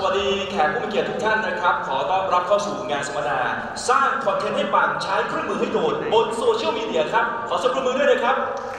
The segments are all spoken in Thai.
วัสดีแขกผู้มีเกียรติทุกท่านนะครับขอต้อนรับเข้าสู่งานสัมมนาสร้างคอนเทนต์ให้ปังใช้เครื่องมือให้โดนบนโซเชียลมีเดียครับขอเสียงปรบมือด้วยนะครับ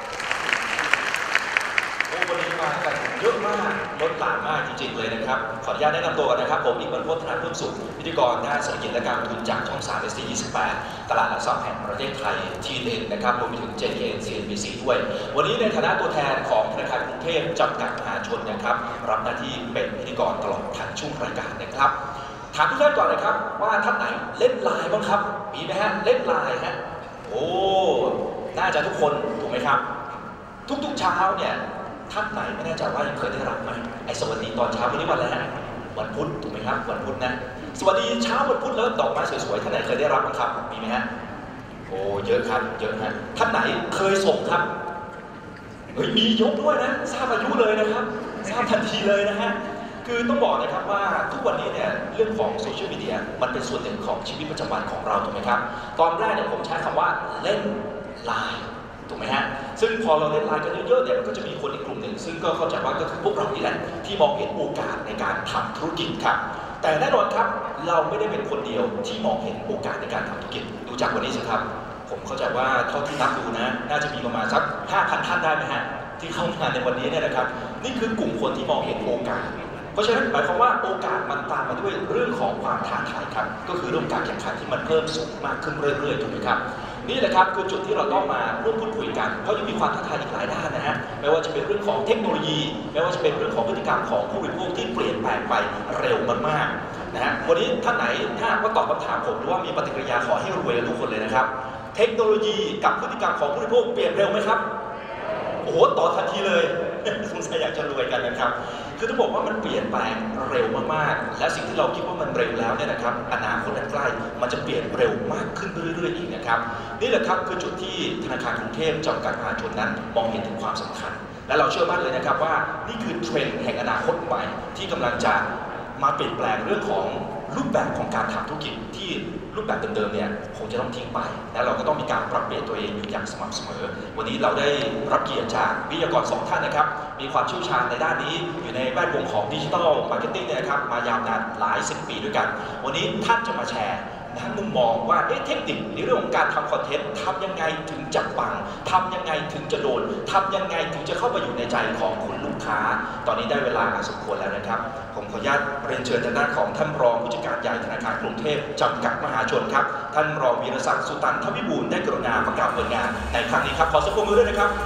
วันนี้มากันเยอะมากล้นหลามมากจริงๆเลยนะครับขออนุญาตแนะนำตัวกันนะครับผมอิกบรรพต ธนาเพิ่มสุขพิธีกรด้านเศรษฐกิจและการลงทุนจากช่อง 3 SD28 ตลาดหลักทรัพย์แห่งประเทศไทย TNN นะครับรวมไปถึง JKN CNBC ด้วยวันนี้ในฐานะตัวแทนของธนาคารกรุงเทพจำกัดมหาชนนะครับรับหน้าที่เป็นพิธีกรตลอดทั้งช่วงรายการนะครับถามทุกท่านก่อนนะครับว่าท่านไหนเล่นไลน์บ้างครับมีไหมฮะเล่นไลน์ฮะโอ้น่าจะทุกคนถูกไหมครับทุกๆเช้าเนี่ยท่านไหนไม่แน่ใจว่ายังเคยได้รับไหมไอ้สวัสดีตอนเช้าวันนี้วันอะไรฮะวันพุธถูกไหมครับวันพุธนะสวัสดีเช้าวันพุธแล้วดอกไม้สวยๆท่านไหนเคยได้รับบ้างครับมีไหมฮะโอ้เยอะครับเยอะฮะท่านไหนเคยส่งครับเฮ้ยมียกด้วยนะทราบอายุเลยนะครับทราบทันทีเลยนะฮะคือต้องบอกนะครับว่าทุกวันนี้เนี่ยเรื่องของโซเชียลมีเดียมันเป็นส่วนหนึ่งของชีวิตประจำวันของเราถูกไหมครับตอนแรกเนี่ยผมใช้คำว่าเล่นไลน์ถูกไหมฮะซึ่งพอเราเล่นไลน์กันเยอะๆเนี่ยมันก็จะมีคนอีกกลุ่มหนึ่งซึ่งก็เข้าใจว่าก็คือพวกเรานี่แหละที่มองเห็นโอกาสในการทำธุรกิจครับแต่แน่นอนครับเราไม่ได้เป็นคนเดียวที่มองเห็นโอกาสในการทำธุรกิจดูจากวันนี้สิครับผมเข้าใจว่าเท่าที่นับดูนะน่าจะมีประมาณสัก 5,000 ท่านได้ไหมฮะที่เข้ามาในวันนี้เนี่ยนะครับนี่คือกลุ่มคนที่มองเห็นโอกาสเพราะฉะนั้นหมายความว่าโอกาสมันตามมาด้วยเรื่องของความท้าทายครับก็คือเรื่องการแข่งขันที่มันเพิ่มสูงมากขึ้นเรื่อยๆถูกไหมครับนี่แหละครับคือจุดที่เราต้องมาร่วมพูดคุยกันเพราะยังมีความท้าทายอีกหลายด้านนะฮะไม่ว่าจะเป็นเรื่องของเทคโนโลยีไม่ว่าจะเป็นเรื่องของพฤติกรรมของผู้บริโภคที่เปลี่ยนแปลงไปเร็วมากๆนะฮะวันนี้ท่านไหนถ้าว่าตอบคำถามผมหรือว่ามีปฏิกิริยาขอให้รวยกันทุกคนเลยนะครับเทคโนโลยีกับพฤติกรรมของผู้บริโภคเปลี่ยนเร็วไหมครับโอ้โหต่อทันทีเลยสงสัยอยากจะรวยกันนะครับคือต้องบอกว่ามันเปลี่ยนแปลงเร็วมากๆและสิ่งที่เราคิดว่ามันเร็วแล้วเนี่ยนะครับอนาคตอันใกล้มันจะเปลี่ยนเร็วมากขึ้นเรื่อยๆอีกนะครับนี่แหละครับคือจุดที่ธนาคารกรุงเทพจำกัดมหาชนนั้นมองเห็นถึงความสำคัญและเราเชื่อมั่นเลยนะครับว่านี่คือเทรนด์แห่งอนาคตใหม่ที่กำลังจะมาเปลี่ยนแปลงเรื่องของรูปแบบของการทำธุรกิจที่รูปแบบเดิมๆเนี่ยคงจะต้องทิ้งไปและเราก็ต้องมีการปรับเปลี่ยนตัวเองอยู่อย่างสม่ำเสมอวันนี้เราได้รับเกียรติจากวิทยากร2 ท่านนะครับมีความเชี่ยวชาญในด้านนี้อยู่ในแวดวงของดิจิทัลมาร์เก็ตติ้งนะครับมายาวนานหลาย10 ปีด้วยกันวันนี้ท่านจะมาแชร์มุมมองว่าเทคนิคในเรื่องของการทำคอนเทนต์ทำยังไงถึงจะปังทำยังไงถึงจะโดนทำยังไงถึงจะเข้ามาอยู่ในใจของคุณลูกค้าตอนนี้ได้เวลาสมควรแล้วนะครับผมขออนุญาตเรียนเชิญทางด้านของท่านรองผู้จัดการใหญ่ธนาคารกรุงเทพจำกัดมหาชนครับท่านรองวีรศักดิ์สุตันทวิบูลย์ได้กรุณาประกาศเปิดงานในครั้งนี้ครับขอเสียงปรบมือด้วยนะครับ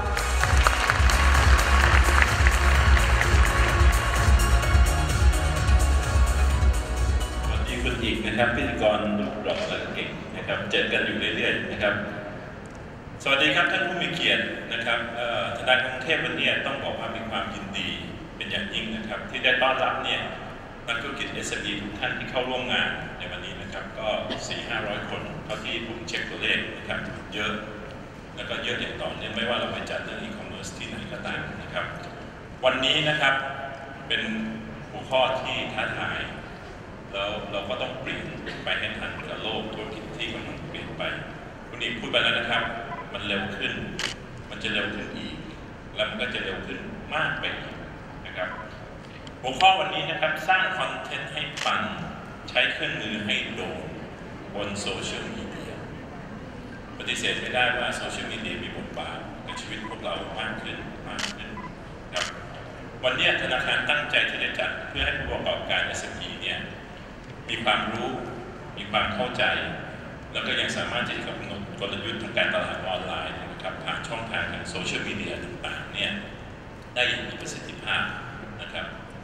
อีกนะครับพิธีกรรูปหล่อและเก่งนะครับเจอกันอยู่เรื่อยๆนะครับสวัสดีครับท่านผู้มีเกียรตินะครับธนาคารกรุงเทพวันนี้ต้องบอกว่ามีความยินดีเป็นอย่างยิ่งนะครับที่ได้ต้อนรับเนี่ยนักธุรกิจ SME ทุกท่านที่เข้าร่วมงานในวันนี้นะครับก็ 400-500 คนเท่าที่ผมเช็คตัวเลขนะครับเยอะแล้วก็เยอะอย่างต่อเนื่องไม่ว่าเราไปจัดเรื่อง e-commerce ที่ไหนก็ตามนะครับวันนี้นะครับเป็นหัวข้อที่ท้าทายแล้วเราก็ต้องเปลี่ยนไปให้ทันกับโลกธุรกิจที่กำลังเปลี่ยนไปคุณอีกพูดไปแล้วนะครับมันเร็วขึ้นมันจะเร็วขึ้นอีกแล้วมันก็จะเร็วขึ้นมากไปอีกนะครับหัวข้อวันนี้นะครับสร้างคอนเทนต์ให้ปังใช้เครื่องมือให้โดนบนโซเชียลมีเดียปฏิเสธไม่ได้ว่าโซเชียลมีเดียมีบทบาทในชีวิตพวกเรามากขึ้นครับวันนี้ธนาคารตั้งใจที่จะจัดเพื่อให้ผู้ประกอบการ SME เนี่ยมีความรู้มีความเข้าใจแล้วก็ยังสามารถที่จะกำหนดกลยุทธ์ทางการตลาดออนไลน์นะครับผ่านช่องทางทางโซเชียลมีเดียต่างๆเนี่ยได้อย่างมีประสิทธิภาพนะครับ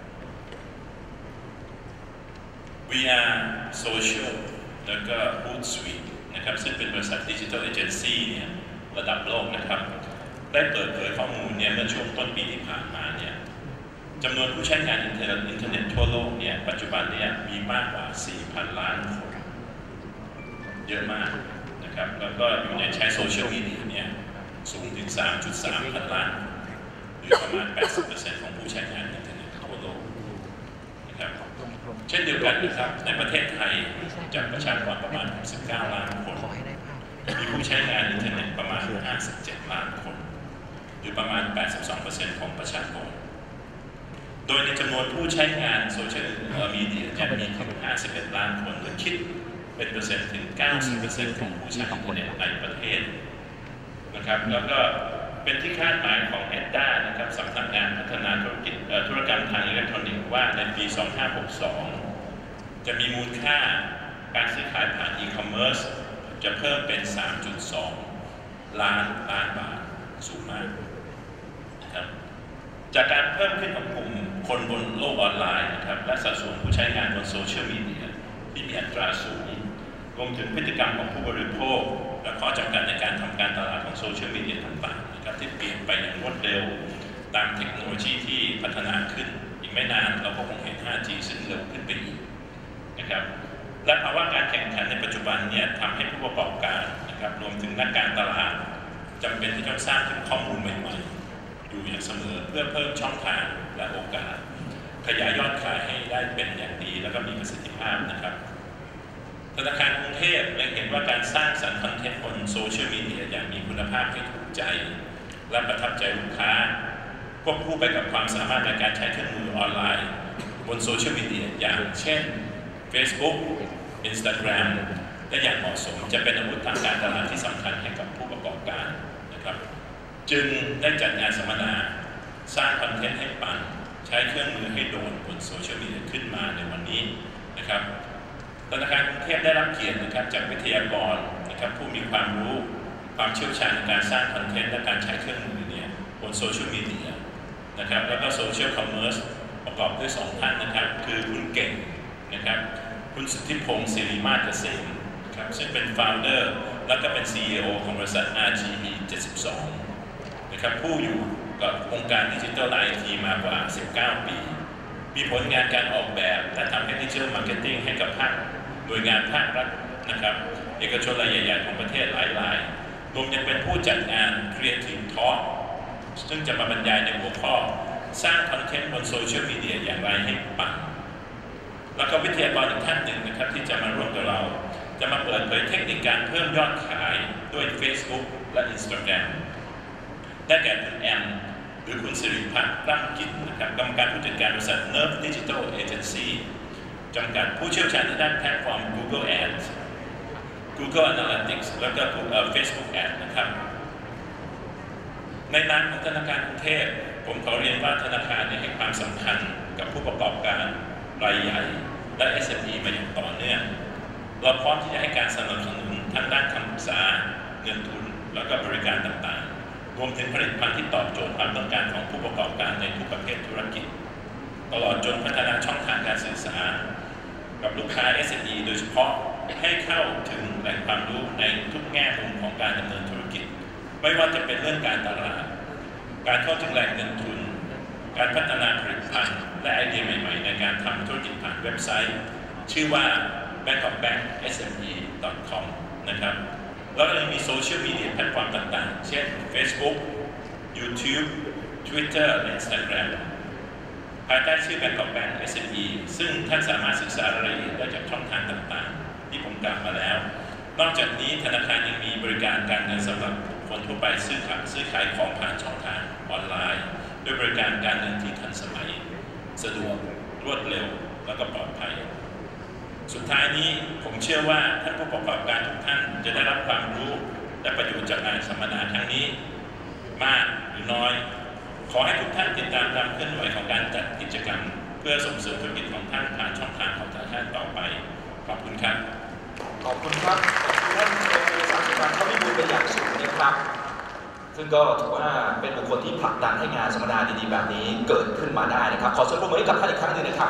VR Social แล้วก็ Hootsuite นะครับซึ่งเป็นบริษัทดิจิทัลเอเจนซี่เนี่ยระดับโลกนะครับได้เปิดเผยข้อมูลเนี่ยเมื่อช่วงต้นปีที่ผ่านมาเนี่ยจำนวนผู้ใช้งานอินเทอร์เน็ตทั่วโลกเนี่ยปัจจุบันเนี่ยมีมากกว่า 4,000 ล้านคนเยอะมากนะครับแล้วก็อยู่ในใช้โซเชียลมีเดียเนี่ยสูงถึง 3.3 พันล้านหรือประมาณ 80% ของผู้ใช้งานอินเทอร์เน็ตทั่วโลกนะครับเช่นเดียวกันนะครับในประเทศไทยจากประชากรประมาณ 19 ล้านคนมีผู้ใช้งานอินเทอร์เน็ตประมาณ 57 ล้านคนหรือประมาณ 82% ของประชากรโดยในจำนวนผู้ใช้งานโซเชียลมีเดียจะมีถึง51 ล้านคนหรือคิดเป็นเปอร์เซ็นต์ถึง 90% ของผู้ใช้อินเทอร์เน็ตในประเทศนะครับแล้วก็เป็นที่คาดหมายของ EDDA นะครับสำนักงานพัฒนาธุรกรรมทางอิเล็กทรอนิกส์ว่าในปี 2562 จะมีมูลค่าการซื้อขายผ่านอีคอมเมิร์ซจะเพิ่มเป็น 3.2 ล้านบาทสูงมากนะครับจากการเพิ่มขึ้นของกลุ่มคนบนโลกออนไลน์นะครับและสัดส่วนผู้ใช้งานบนโซเชียลมีเดียที่มีอัตราสูงรวมถึงพฤติกรรมของผู้บริโภคและข้อจำกัดในการทำการตลาดของโซเชียลมีเดียต่างๆนะครับที่เปลี่ยนไปอย่างรวดเร็วตามเทคโนโลยีที่พัฒนาขึ้นอีกไม่นานเราก็คงเห็น 5G ซึ่งเร็วขึ้นไปอีกนะครับและภาวะการแข่งขันในปัจจุบันเนี่ยทำให้ผู้ประกอบการนะครับรวมถึงนักการตลาดจำเป็นที่ต้องสร้างถึงข้อมูลใหม่ๆอยู่อย่างเสมอเพื่อเพิ่มช่องทางและโอกาสขยายยอดขายให้ได้เป็นอย่างดีแล้วก็มีประสิทธิภาพนะครับธนาคารกรุงเทพเล็งเห็นว่าการสร้างสรรค์คอนเทนต์บนโซเชียลมีเดียอย่างมีคุณภาพที่ถูกใจและประทับใจลูกค้าควบคู่ไปกับความสามารถในการใช้เครื่องมือออนไลน์บนโซเชียลมีเดียอย่างเช่น Facebook Instagram และอย่างเหมาะสมจะเป็นอาวุธทางการตลาดที่สำคัญให้กับผู้ประกอบการนะครับจึงได้จัดงานสัมมนาสร้างคอนเทนต์ให้ปังใช้เครื่องมือให้โดนบนโซเชียลมีเดียขึ้นมาในวันนี้นะครับธนาคารกรุงเทพได้รับเกียรตินะครับจากวิทยากรนะครับผู้มีความรู้ความเชี่ยวชาญในการสร้างคอนเทนต์และการใช้เครื่องมือเนี่ยบนโซเชียลมีเดียนะครับแล้วก็โซเชียลคอมเมอร์สประกอบด้วย2 ท่านนะครับคือคุณเก่งนะครับคุณสุทธิพงศ์ศิริมาศเกษมครับซึ่งเป็น founder และก็เป็น CEO ของบริษัท RGE 72นะครับผู้อยู่กับองค์การดิจิทัล IT มากว่า19 ปีมีผลงานการออกแบบและทำให้ดิจิทัลมาร์เก็ตติ้งให้กับหน่วยงานภาครัฐนะครับเอกชนรายใหญ่ๆของประเทศหลายรายรวมยังเป็นผู้จัดงาน Creative Talk ซึ่งจะมาบรรยายในหัวข้อสร้างคอนเทนต์บนโซเชียลมีเดียอย่างไรให้ปังแล้วก็วิทยากรอีกท่านหนึ่งนะครับที่จะมาร่วมกับเราจะมาเปิดเผยเทคนิคการเพิ่มยอดขายด้วย Facebook และ Instagram ได้แก่คุณแอมหรือคุณสิริพัฒน์ร่ำกิจนะครับกรรมการผู้จัดการบริษัท Nerve Digital Agency จำกัดผู้เชี่ยวชาญในด้านแพลตฟอร์ม Google Ads Google Analytics แล้วก็ Facebook Ads นะครับในนามของธนาคารกรุงเทพผมขอเรียนว่าธนาคารให้ความสำคัญกับผู้ประกอบการรายใหญ่และ SME มาอย่างต่อเนื่องเราพร้อมที่จะให้การสนับสนุนทั้งด้านคำปรึกษาเงินทุนแล้วก็บริการต่างๆรวมถึงผลิตภัณฑ์ที่ตอบโจทย์ความต้องการของผู้ประกอบการในทุกประเภทธุรกิจตลอดจนพัฒนาช่องทางการสื่อสารกับลูกค้า SME โดยเฉพาะให้เข้าถึงแหล่งความรู้ในทุกแง่มุมของการดำเนินธุรกิจไม่ว่าจะเป็นเรื่องการตลาดการเข้าถึงแหล่งเงินทุนการพัฒนาผลิตภัณฑ์และไอเดียใหม่ๆในการทำธุรกิจผ่านเว็บไซต์ชื่อว่า bankofbanksme.com นะครับแล้วก็ยังมีโซเชียลมีเดียแพลตฟอร์มต่างๆเช่น Facebook YouTube Twitter และ Instagram ภายใต้ชื่อ Bankofbank SME ซึ่งท่านสามารถศึกษารายละเอียดได้จากช่องทางต่างๆที่ผมกล่าวมาแล้วนอกจากนี้ธนาคารยังมีบริการการเงินสำหรับคนทั่วไปซื้อขายของผ่านช่องทางออนไลน์ด้วยบริการการเงินที่ทันสมัยสะดวกรวดเร็วและก็ปลอดภัยสุดท้ายนี้ผมเชื่อว่าท่านผู้ประกอบการทุกท่านจะได้รับความรู้และประโยชน์จากงานสัมมนาครั้งนี้มากหรือน้อยขอให้ทุกท่านติดตามความเคลื่อนไหวของการจัดกิจกรรมเพื่อส่งเสริมธุรกิจของท่านผ่านช่องทางของธนาคารต่อไปขอบคุณครับขอบคุณครับท่านเป็นสำคัญเขามีบุญเป็นอย่างสูงนะครับซึ่งก็ถือว่าเป็นบุคคลที่ผลักดันให้งานสัมมนาดีๆแบบนี้เกิดขึ้นมาได้นะครับขอเสียงปรบมือให้กับท่านอีกครั้งหนึ่งนะครับ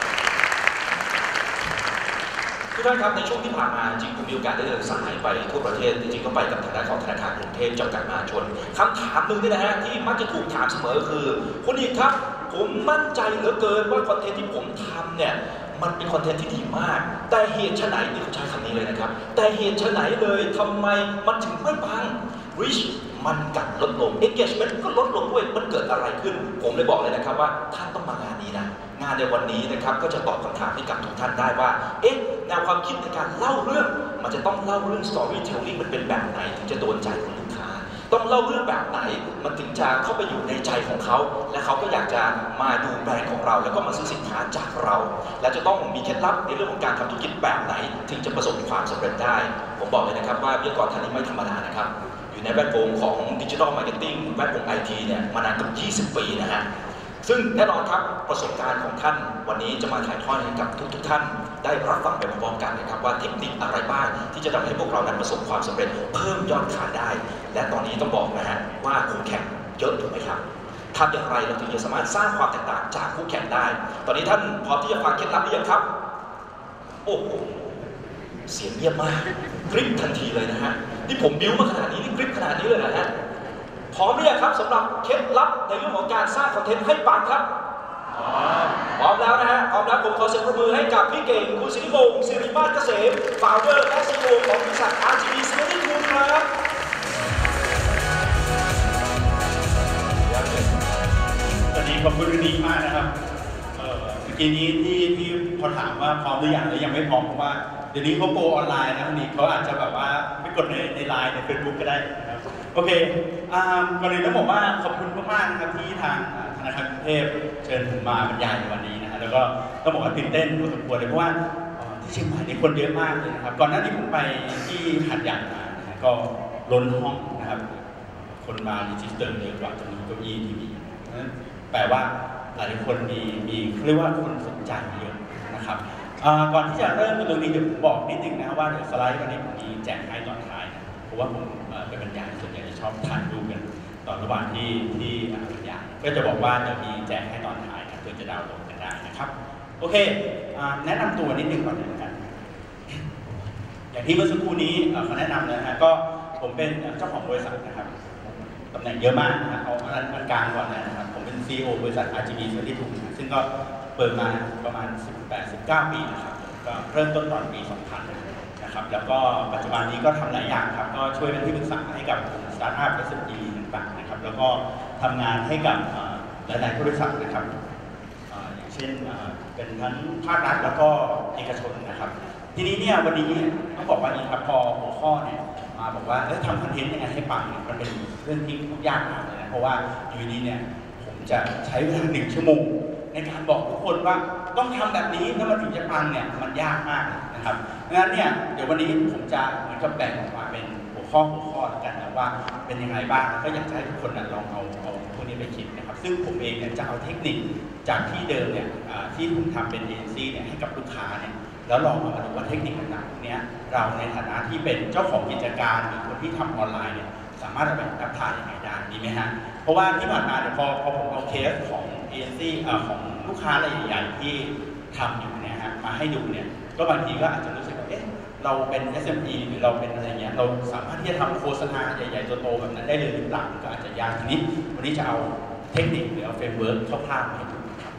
ทุกท่านครับในช่วงที่ผ่านมาจริงผมมีโอกาสได้เดินสายไปทั่วประเทศจริงๆก็ไปกับทางด้านของธนาคารกรุงเทพจำกัดมหาชนคำถามหนึ่งนี่นะฮะที่มักจะถูกถามเสมอคือคุณอีกครับผมมั่นใจเหลือเกินว่าคอนเทนต์ที่ผมทำเนี่ยมันเป็นคอนเทนต์ที่ดีมากแต่เหตุไฉนนี่เขาใช้คำนี้เลยนะครับแต่เหตุไฉนเลยทำไมมันถึงไม่ปัง reach มันกลับลดลง engagement ก็ลดลงด้วยมันเกิดอะไรขึ้นผมเลยบอกเลยนะครับว่าท่านต้องมางานนี้นะงานในวันนี้นะครับก็จะตอบคำถามให้กับทุกท่านได้ว่าแนวความคิดในการเล่าเรื่องมันจะต้องเล่าเรื่อง storytelling มันเป็นแบบไหนถึงจะโดนใจของลูกค้าต้องต้องเล่าเรื่องแบบไหนมันถึงจะเข้าไปอยู่ในใจของเขาและเขาก็อยากจะมาดูแบรนด์ของเราแล้วก็มาซื้อสินค้าจากเราและจะต้องมีเคล็ดลับในเรื่องของการทำธุรกิจแบบไหนถึงจะประสบความสำเร็จได้ผมบอกเลยนะครับว่าวิทยากรท่านนี้ไม่ธรรมดานะครับอยู่ในแวดวงของดิจิทัลมาร์เก็ตติ้งแวดวง IT เนี่ยมานานเกือบ20 ปีนะฮะซึ่งแน่นอนครับประสบการณ์ของท่านวันนี้จะมาถ่ายทอดให้กับทุกท่านได้รับฟังไปพร้อมๆกันนะครับว่าเทคนิคอะไรบ้างที่จะทำให้พวกเรานั้นประสบความสำเร็จเพิ่มยอดขายได้และตอนนี้ต้องบอกนะฮะว่าคู่แข่งเยอะถูกไหมครับทำอย่างไรเราถึงจะสามารถสร้างความแตกต่างจากคู่แข่งได้ตอนนี้ท่านพร้อมที่จะฟังเคล็ดลับหรือยังครับโอ้โหเสียงเงียบมากกริ๊บทันทีเลยนะฮะนี่ผมบิ้วมาขนาดนี้นี่กริ๊บขนาดนี้เลยนะฮะพร้อมหรือยังครับสำหรับเคล็ดลับในเรื่องของการสร้างคอนเทนต์ให้ปังครับพร้อมแล้วนะฮะพร้อมแล้วผมขอเสียงปรบมือให้กับพี่เก่งคุณสิริพงศ์สิริมาศเกษม Founder และ CEO ของบริษัท RGB Security ครับตอนนี้ขอบคุณดีมากนะครับเมื่อกี้นี้ที่พอถามว่าพร้อมหรือยังยังไม่พร้อมเพราะว่าเดี๋ยวนี้เขาโกออนไลน์นะวันนี้เขาอาจจะแบบว่าไม่กดในไลน์ใน Facebook ก็ได้นะครับโอเคก่อนอื่นต้องบอกว่าขอบคุณมากๆนะครับที่ทางธนาคารกรุงเทพเชิญผมมาบรรยายในวันนี้นะฮะแล้วก็ต้องบอกว่าตื่นเต้นพอสมควรเลยเพราะว่าที่เชียงใหม่นี่คนเยอะมากเลยนะครับก่อนหน้านี้ผมไปที่หาดใหญ่มานะฮะก็ล้นห้องนะครับคนมารีจิสเตอร์เยอะกว่าจำนวนเก้าอี้ที่มีแปลว่าหลายคนมีเรียกว่าคนสนใจเยอะนะครับก่อนที่จะเริ่มตรงนี้เดี๋ยวผมบอกนิดนึงนะว่าเดี๋ยวสไลด์วันนี้ผมมีแจกให้ตอนท้ายนะเพราะว่าผมเป็นบรรยายส่วนใหญ่จะชอบถ่ายรูปกันตอนระหว่างที่บรรยายก็จะบอกว่าจะมีแจกให้ตอนท้ายนะเพื่อจะดาวน์โหลดกันได้นะครับโอเคแนะนำตัวนิดนึงก่อนนะครับอย่างที่เมื่อสักครู่นี้เขาแนะนำนะฮะก็ผมเป็นเจ้าของบริษัทนะครับตำแหน่งเยอะมากนะครับเอาอันกลางก่อนนะครับผมเป็น CEO บริษัท RGB Security ซึ่งก็เปิดมาประมาณ 18-19 ปีนะครับก็เริ่มต้นตอนปี 2000 นะครับแล้วก็ปัจจุบันนี้ก็ทำหลายอย่างครับก็ช่วยเป็นที่ปรึกษาให้กับสตาร์ทอัพ SME ต่างๆนะครับแล้วก็ทำงานให้กับหลายๆบริษัทนะครับอย่างเช่นเป็นทั้งภาครัฐแล้วก็เอกชนนะครับทีนี้เนี่ยวันนี้ต้องบอกว่าอย่างครับพอหัวข้อเนี่ยมาบอกว่าทำคอนเทนต์ยังไงให้ปังเนี่ยมันเป็นเรื่องที่ยากมากเลยนะเพราะว่าอยู่ดีเนี่ยผมจะใช้เวลา1 ชั่วโมงในการบอกทุกคนว่าต้องทำแบบนี้ถ้ามันถึงจะปังเนี่ยมันยากมากนะครับงั้นเนี่ยเดี๋ยววันนี้ผมจะเหมือนกับแบ่งออกมาเป็นหัวข้อกันนะว่าเป็นยังไงบ้างก็อยากจะให้ทุกคนลองเอาพวกนี้ไปคิดนะครับซึ่งผมเองเนี่ยจะเอาเทคนิคจากที่เดิมเนี่ยที่ผมทำเป็นเอเจนซี่เนี่ยให้กับลูกค้าเนี่ยแล้วลองมาดูว่าเทคนิคต่างๆพวกนี้เราในฐานะที่เป็นเจ้าของกิจการหรือคนที่ทำออนไลน์เนี่ยสามารถเอาไปแอพพลายยังไงได้ดีไหมฮะเพราะว่าที่ผ่านมาเนี่ยพอผมเอาเคสของเอเจนซี่ของลูกค้ารายใหญ่ๆที่ทำอยู่เนี่ยฮะมาให้ดูเนี่ยก็บางทีก็อาจจะรู้สึกว่าเราเป็น SME หรือเราเป็นอะไรเงี้ยเราสามารถที่จะทำโฆษณาใหญ่ๆโตๆแบบนั้นได้เลยหรือเปล่าก็อาจจะยากทีนี้วันนี้จะเอาเทคนิคหรือเอาเฟรมเวิร์กคร่าวๆมาให้ดูครับ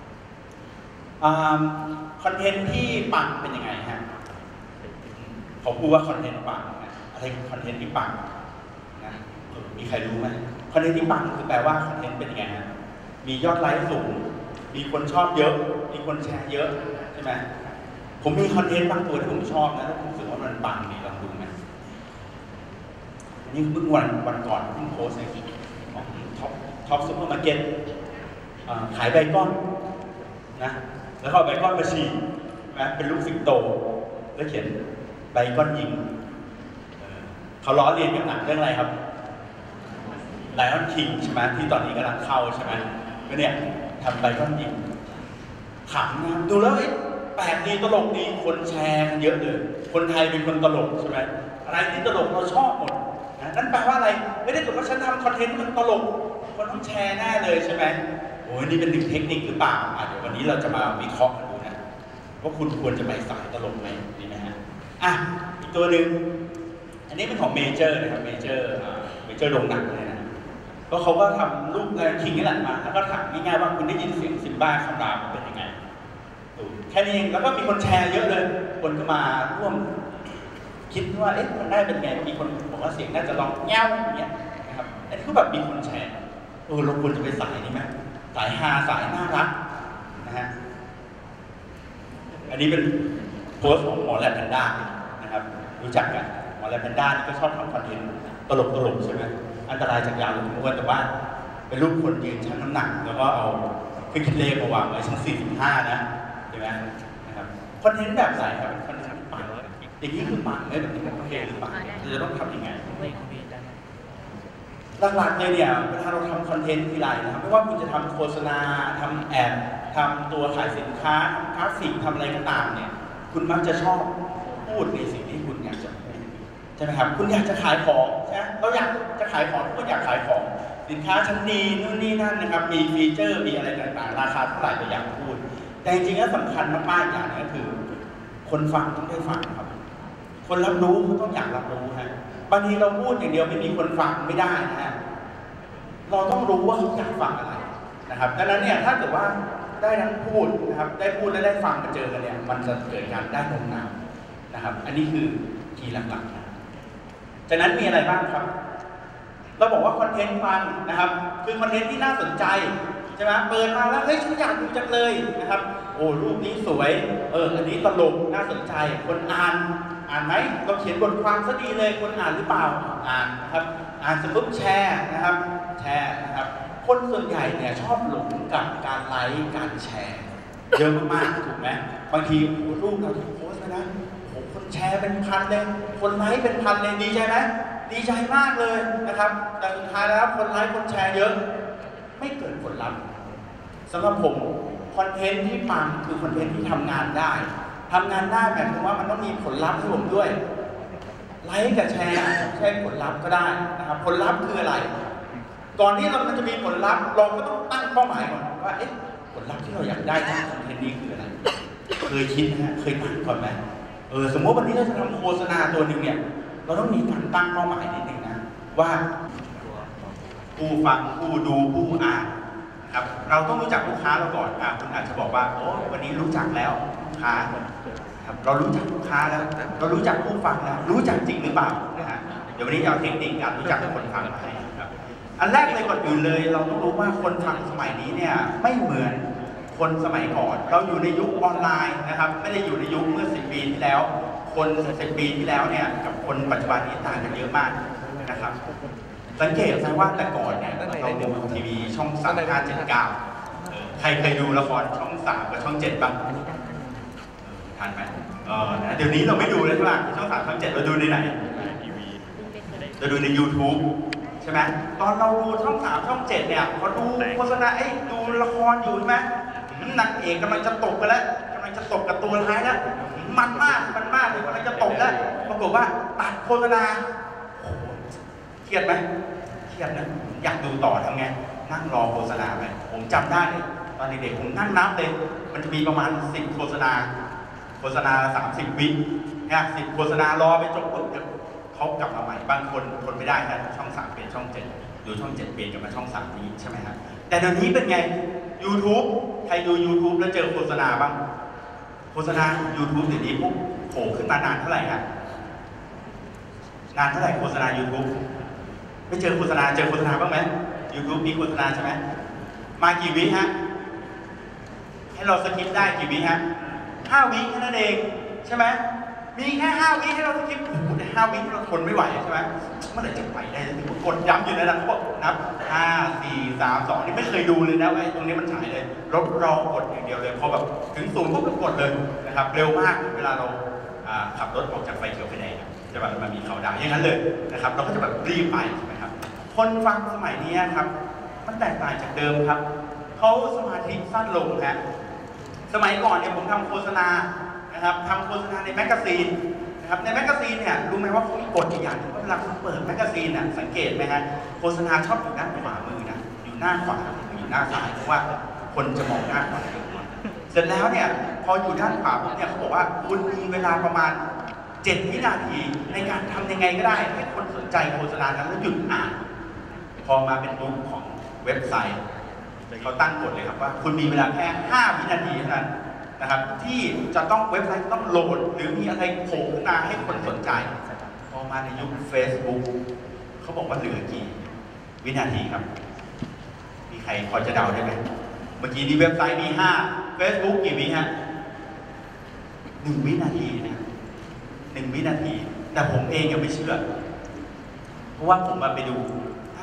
คอนเทนต์ที่ปังเป็นยังไงฮะผมพูดว่าคอนเทนต์ปังนะอะไรคอนเทนต์ที่ปังนะมีใครรู้ไหมคอนเทนต์ที่ปังคือแปลว่าคอนเทนต์เป็นยังไงฮะมียอดไลค์สูงมีคนชอบเยอะมีคนแชร์เยอะใช่ไหมผมมีคอนเทนต์บางตัวที่ผมชอบนะแล้วผมรู้สึกว่ามันปังดีลองดูไหมนี่เพิ่งวันก่อนเพิ่งโพสต์ในของท็อปซุปเปอร์มาร์เก็ตขายไบคอนนะแล้วก็ไบคอนมาฉีกนะเป็นลูกสิงโตแล้วเขียนไบคอนยิงเขาล้อเลียนกับหนังเรื่องอะไรครับไลออนคิงใช่ไหมที่ตอนนี้กำลังเข้าใช่ไหมก็เนี่ยทำไบคอนยิงขำนะดูแล้วแปลกดีตลกดีคนแชร์กันเยอะเลยคนไทยเป็นคนตลกใช่ไหมอะไรที่ตลกเราชอบหมดนะนั่นแปลว่าอะไรไม่ได้ถูกว่าฉันทำคอนเทนต์มันตลกคนต้องแชร์แน่เลยใช่ไหมโอ้ยนี่เป็นหนึ่งเทคนิคหรือเปล่าเดี๋ยววันนี้เราจะมาวิเคราะห์กันดูนะว่าคุณควรจะไปสายตลกไหมดีไหมฮะอีกตัวหนึ่งอันนี้เป็นของเมเจอร์นะครับเมเจอร์โรงหนังเลยนะก็เขาก็ทำรูปไลออนคิงนี่แหละมาแล้วก็ถามง่ายๆว่าคุณได้ยินเสียงซิมบ้าคำรามเป็นยังไงแค่นี้เองแล้วก็มีคนแชร์เยอะเลยคนก็มาร่วมคิดว่ามันได้เป็นไงมีคนบอกว่าเสียงน่าจะลองเงี้ยวอย่างเงี้ยนะครับอันนี้ก็แบบมีคนแชร์เราควรจะไปสายนี้ไหมสายฮาสายน่ารักนะฮะอันนี้เป็นโพสต์ของหมอแลบแพนด้านะครับรู้จักกันหมอแลบแพนด้านี่ก็ชอบทำคอนเทนต์ตลกใช่ไหมอันตรายจากยาลดความอ้วนแต่ว่าเป็นรูปคนยืนชั่งน้ำหนักแล้วก็เอาเครื่องคิดเลขมาวางไว้ชั้น45นะใช่ไหมนะครับคอนเทนต์แบบไหนครับคอนเทนต์ปั่นอย่างนี้คือปั่นไม่แบบนี้เป็นประเภทหรือเปล่าจะต้องทำยังไงหลักๆเลยเนี่ยเวลาเราทำคอนเทนต์ทีไรนะครับไม่ว่าคุณจะทำโฆษณาทำแอดทำตัวขายสินค้าทำกราฟิกทำอะไรก็ตามเนี่ยคุณมักจะชอบพูดในสิ่งที่คุณอยากจะพูดใช่ไหมครับคุณอยากจะขายของใช่ไหมเราอยากจะขายของคุณอยากขายของสินค้าชั้นดีนู่นนี่นั่นนะครับมีฟีเจอร์มีอะไรต่างๆราคาเท่าไหร่ก็อยากพูดแต่จริงๆแล้วสำคัญมากๆอย่างนึงก็คือคนฟังต้องได้ฟังครับคนรับรู้เขาต้องอยากรับรู้ฮะบางทีเราพูดอย่างเดียวไม่มีคนฟังไม่ได้นะฮะเราต้องรู้ว่าเขาอยากฟังอะไรนะครับดังนั้นเนี่ยถ้าเกิดว่าได้ทั้งพูดนะครับได้พูดและได้ฟังมาเจอกันเนี่ยมันจะเกิดการได้โน้มน้าวนะครับอันนี้คือคีย์หลักๆนะจากนั้นมีอะไรบ้างครับเราบอกว่าคอนเทนต์ฟังนะครับคือคอนเทนต์ที่น่าสนใจใช่ไหมเปิดมาแล้วเฮ้ยฉันอยากดูจังเลยนะครับโอ้รูปนี้สวยอันนี้ตลกน่าสนใจคนอ่านไหมเราเขียนบทความซะดีเลยคนอ่านหรือเปล่าอ่านนะครับอ่านเสร็จปุ๊บแชร์นะครับแชร์นะครับคนส่วนใหญ่เนี่ยชอบหลงกับการไลค์การแชร์เยอะมากถูกไหมบางทีรูปเราที่โพสต์ไปนะโอ้คนแชร์เป็นพันเลยคนไลค์เป็นพันเลยดีใจไหมดีใจมากเลยนะครับแต่สุดท้ายแล้วคนไลค์คนแชร์เยอะไม่เกิดผลลัพธ์สำหรับผมคอนเทนต์ที่ปังคือคอนเทนต์ที่ทำงานได้หมายความว่ามันต้องมีผลลัพธ์ให้ผมด้วยไลค์กับแชร์ใช้ผลลัพธ์ก็ได้นะครับผลลัพธ์คืออะไรก่อนที่มันจะมีผลลัพธ์เราก็ต้องตั้งเป้าหมายก่อนว่าผลลัพธ์ที่เราอยากได้จากคอนเทนต์นี้คืออะไรเคยคิดนะฮะเคยตั้งก่อนไหมสมมติวันนี้เราจะทำโฆษณาตัวหนึ่งเนี่ยเราต้องมีการตั้งเป้าหมายนิดนึงนะว่าผู้ฟังผู้ดูผู้อ่านครับเราต้องรู้จักลูกค้าเราก่อนคุณอาจจะบอกว่าโอ้วันนี้รู้จักแล้วลูกค้าครับเรารู้จักลูกค้าแล้วเรารู้จักผู้ฟังแล้วรู้จักจริงหรือเปล่านะฮะเดี๋ยววันนี้จะเอาเทคนิคการรู้จักคนฟังมาให้ครับอันแรกเลยก่อนอื่นเลยเราต้องรู้ว่าคนฟังสมัยนี้เนี่ยไม่เหมือนคนสมัยก่อนเราอยู่ในยุคออนไลน์นะครับไม่ได้อยู่ในยุคเมื่อ10 ปีที่แล้วคน10 ปีที่แล้วเนี่ยกับคนปัจจุบันนี้ต่างกันเยอะมากนะครับสังเกตนะว่าแต่ก่อนเนี่ยเราดูทีวีช่อง3 5 7 9ใครเคยดูละครช่อง3กับช่อง7บ้างทันไหมเดี๋ยวนี้เราไม่ดูเลยใช่ไหมช่อง3 ช่อง7เราดูในไหนเราดูใน YouTube ใช่ไหมตอนเราดูช่อง3 ช่อง7เนี่ยพอดูโฆษณาดูละครอยู่ใช่ไหมนางเอกกำลังจะตกกันแล้วกำลังจะตกกับตัวร้ายแล้วมันมากเลยกำลังจะตกแล้วปรากฏว่าตัดโฆษณาเครียดไหมเครียดนะอยากดูต่อทำไงนั่งรอโฆษณาไปผมจำได้เลยตอนเด็กๆผมนั่งนับเลยมันจะมีประมาณ10 โฆษณา30 วิเนี่ย10 โฆษณารอไปจบปุ๊บเขากลับมาใหม่บางคนทนไม่ได้นะช่อง3เปลี่ยนช่อง7ดูช่อง7เปลี่ยนกลับมาช่อง3นี้ใช่ไหมครับแต่เดี๋ยวนี้เป็นไง YouTube ใครดู YouTube แล้วเจอโฆษณาบ้างโฆษณา YouTube เดี๋ยวนี้ปุ๊บโผล่ขึ้นมานานเท่าไหร่ครับนานเท่าไหร่โฆษณา YouTube ไม่เจอโฆษณาเจอโฆษณาบ้างไหม YouTube มีโฆษณาใช่ไหมมากี่วิฮะให้เราสกิปได้กี่วิฮะ5 วิแค่นั้นเองใช่ไหมมีแค่5 วิให้เราสกิปโอ้โหแต่5 วิที่เราทนไม่ไหวใช่ไหมเมื่อไหร่จะไปได้กดย้ำอยู่ในนั้นเขาบอกนับ5 4 3 2นี่ไม่เคยดูเลยนะว่าตรงนี้มันฉายเลยรอกดอย่างเดียวเลยพอแบบถึง0ปุ๊บก็กดเลยนะครับเร็วมากเวลาเราขับรถออกจากไฟเขียวไฟแดงจะแบบมันมีเขาดาวอย่างนั้นเลยนะครับเราก็จะแบบรีบไปใช่ไหมครับคนฟังสมัยนี้ครับมันแตกต่างจากเดิมครับเขาสมาธิสั้นลงฮะสมัยก่อนเนี่ยผมทำโฆษณานะครับทำโฆษณาในแมกกาซีนนะครับในแมกกาซีนเนี่ยรู้ไหมว่าเขามีกฎอย่างนึงว่าเวลาคุณเปิดแมกกาซีนน่ะสังเกตไหมฮะโฆษณาชอบอยู่ด้านขวามือนะอยู่หน้าขวาอยู่หน้าซ้ายเพราะว่าคนจะมองหน้าขวาเยอะกว่าเสร็จแล้วเนี่ยพออยู่ด้านขวาปุ๊บเนี่ยเขาบอกว่าคุณมีเวลาประมาณ7 วินาทีในการทำยังไงก็ได้ให้คนสนใจโฆษณานั้นแล้วหยุดอ่านพอมาเป็นยุคของเว็บไซต์เขาตั้งกฎเลยครับว่าคุณมีเวลาแค่5 วินาทีเท่านั้นนะครับที่จะต้องเว็บไซต์ต้องโหลดหรือมีอะไรโผล่ขึ้นมาให้คนสนใจพอมาในยุค Facebook เขาบอกว่าเหลือกี่วินาทีครับมีใครพอจะเดาได้ไหมเมื่อกี้นี้เว็บไซต์มี5 Facebook กี่วิฮะ1 วินาทีนะ1 วินาทีแต่ผมเองยังไม่เชื่อเพราะว่าผมมาไปดูถ้า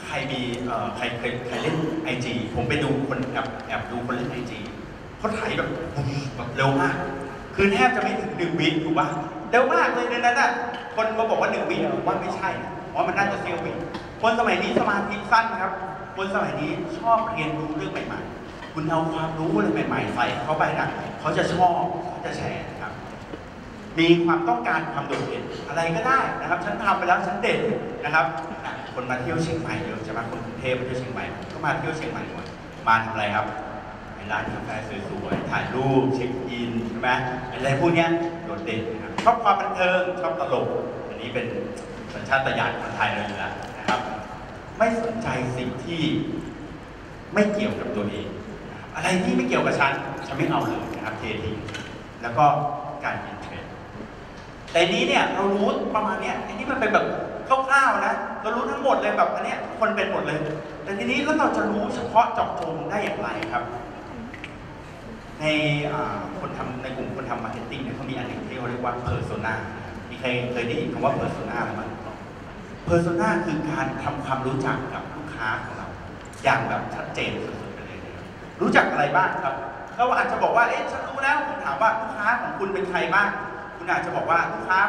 ใครมีใครเล่น IG ผมไปดูคนแอบดูคนเล่น IG เขาถ่ายแบบเร็วมากคือแทบจะไม่ถึง1 วิถูกป่ะเร็วมากเลยในนั้นอ่ะคนมาบอกว่า1 วิผมว่าไม่ใช่เพราะมันน่าจะเสี้ยววิคนสมัยนี้สมาธิสั้นครับคนสมัยนี้ชอบเรียนรู้เรื่องใหม่ๆคุณเอาความรู้อะไรใหม่ๆใส่เข้าไปนะเขาจะชอบเขาจะแชร์นะครับมีความต้องการความโดดเด่นอะไรก็ได้นะครับฉันทำไปแล้วฉันเด่นนะครับคนมาเที่ยวเชียงใหม่เยอะใช่ไหมคนกรุงเทพมาเที่ยวเชียงใหม่ก็มาเที่ยวเชียงใหม่หมดมาทำอะไรครับไปร้านกาแฟสวยๆถ่ายรูปเช็คอินใช่ไหมอะไรพวกนี้โดดเด่นนะครับชอบความบันเทิงชอบตลกอันนี้เป็นสัญชาตญาณคนไทยเลยนะนะครับไม่สนใจสิ่งที่ไม่เกี่ยวกับตัวเองอะไรที่ไม่เกี่ยวกับฉันไม่เอาเลยนะครับเททิ้งแล้วก็การกินเทรดแต่นี้เนี่ยเรารู้ประมาณเนี้ยอันนี้มันเป็นแบบคร่าวๆนะเรารู้ทั้งหมดเลยแบบอันเนี้ยคนเป็นหมดเลยแต่ทีนี้แล้วเราจะรู้เฉพาะเจาะจงได้อย่างไรครับในคนทำในกลุ่มคนทำมาร์เก็ตติ้งเนี่ยเขามีอันหนึ่งที่เขาเรียกว่าเพอร์โซนามีใครเคยได้ยินคำว่าเพอร์โซนาไหมเพอร์โซนาคือการทำความรู้จักกับลูกค้าของเราอย่างแบบชัดเจนสุดๆไปเลยนะครับรู้จักอะไรบ้างครับเราอาจจะบอกว่าเอ๊ะฉันรู้แล้วผมถามว่าลูกค้าของคุณเป็นใครบ้างคุณอาจจะบอกว่าลูกค้า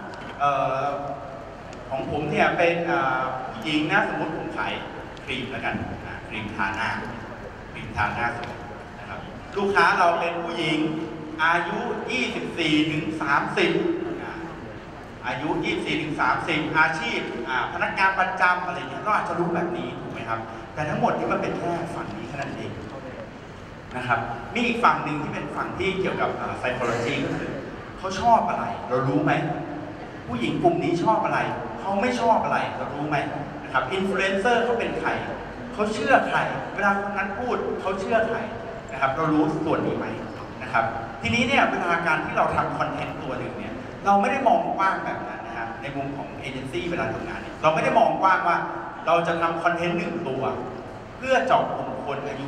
ของผมเนี่ยเป็นผู้หญิงนะสมมติผมขายครีมแล้วกันครีมทาหน้าสวยนะครับลูกค้าเราเป็นผู้หญิงอายุ 24 ถึง 30อายุ 24 ถึง 30อาชีพพนักงานประจำอะไรเงี้ยเราอาจจะรู้แบบนี้ถูกไหมครับแต่ทั้งหมดที่มันเป็นแค่ฝั่งนี้แค่นั้นเองนะครับมีอีกฝั่งหนึ่งที่เป็นฝั่งที่เกี่ยวกับ psychology ก็คือเขาชอบอะไรเรารู้ไหมผู้หญิงกลุ่มนี้ชอบอะไรเขาไม่ชอบอะไรเรารู้ไหมนะครับอินฟลูเอนเซอร์เขาเป็นใครเขาเชื่อใครเวลาคนนั้นพูดเขาเชื่อใครนะครับเรารู้ส่วนนี้ไหมนะครับทีนี้เนี่ยเวลาการที่เราทำคอนเทนต์ตัวหนึ่งเนี่ยเราไม่ได้มองกว้างแบบนั้นนะครับในมุมของเอเจนซี่เวลาทำงานเนี่ยเราไม่ได้มองกว้างว่าเราจะทำคอนเทนต์1 ตัวเพื่อเจาะกลุ่มคนอายุ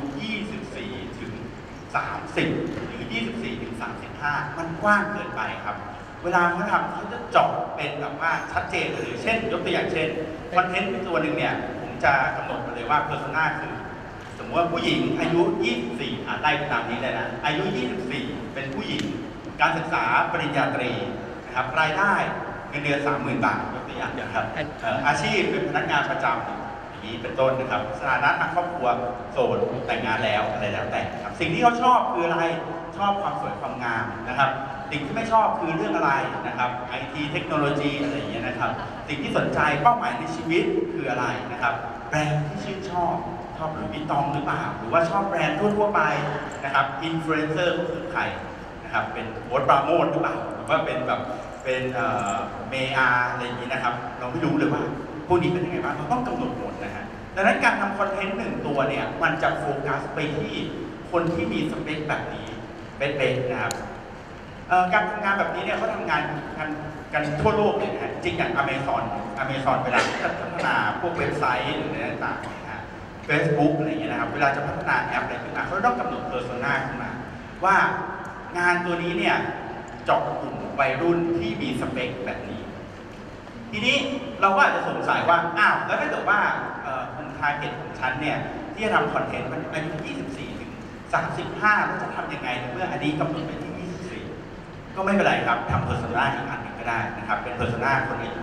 24 ถึง 30 หรือ 24 ถึง 35 มันกว้างเกินไปครับเวลาเขาทำเขาจะเจาะเป็นแบบว่าชัดเจนเลยเช่นยกตัวอย่างเช่นคอนเทนต์ตัวหนึ่งเนี่ยผมจะกำหนดมาเลยว่าเพอร์โซนาคือสมมติว่าผู้หญิงอายุ 24 ไล่ตามนี้เลยนะอายุ 24 เป็นผู้หญิงการศึกษาปริญญาตรีนะครับรายได้เงินเดือน 30,000 บาทยกตัวอย่างนะครับอาชีพเป็นพนักงานประจำอย่างนี้เป็นต้นนะครับสถานะทางครอบครัวโสดแต่งงานแล้วอะไรแล้วแต่ครับสิ่งที่เขาชอบคืออะไรชอบความสวยความงามนะครับสิ่งที่ไม่ชอบคือเรื่องอะไรนะครับ IT เทคโนโลยีอะไรอย่างเงี้ยนะครับสิ่งที่สนใจเป้าหมายในชีวิตคืออะไรนะครับแบรนด์ที่ชื่นชอบหรือวิตตองหรือเปล่าหรือว่าชอบแบรนด์ทั่วไปนะครับอินฟลูเอนเซอร์ก็คือใครนะครับเป็นโบ๊ทปราโมทหรือเปล่าหรือว่าเป็นแบบเป็นเมอาอะไรอย่างนี้นะครับเราไม่รู้เลยว่าพวกนี้เป็นยังไงบ้างเราต้องกำหนดหมดนะฮะดังนั้นการทำคอนเทนต์1 ตัวเนี่ยมันจะโฟกัสไปที่คนที่มีสเปคแบบนี้เป็นนะครับการทำงานแบบนี้เนี่ยเขาทำงานกันทั่วโลกเลยนะฮะจริงอย่างอเมซอนเวลาจะพัฒนาพวกเว็บไซต์หรืออะไรต่างๆนะฮะ Facebook อะไรอย่างเงี้ยนะครับเวลาจะพัฒนาแอปอะไรขึ้นมาเขาต้องกำหนดเพอร์โซนาขึ้นมาว่างานตัวนี้เนี่ยเจาะกลุ่มวัยรุ่นที่มีสเปคแบบนี้ทีนี้เราก็อาจจะสงสัยว่าอ้าวแล้วถ้าเกิดว่ากลุ่มทาร์เก็ตของฉันเนี่ยที่จะทำคอนเทนต์มันอายุ 24 ถึง 35แล้วจะทำยังไงเมื่ออันนี้กำหนดไปที่ 24ก็ไม่เป็นไรครับทำเพอร์โซนาอีกอันหนึ่งก็ได้นะครับเป็นเพอร์โซนาคนอายุ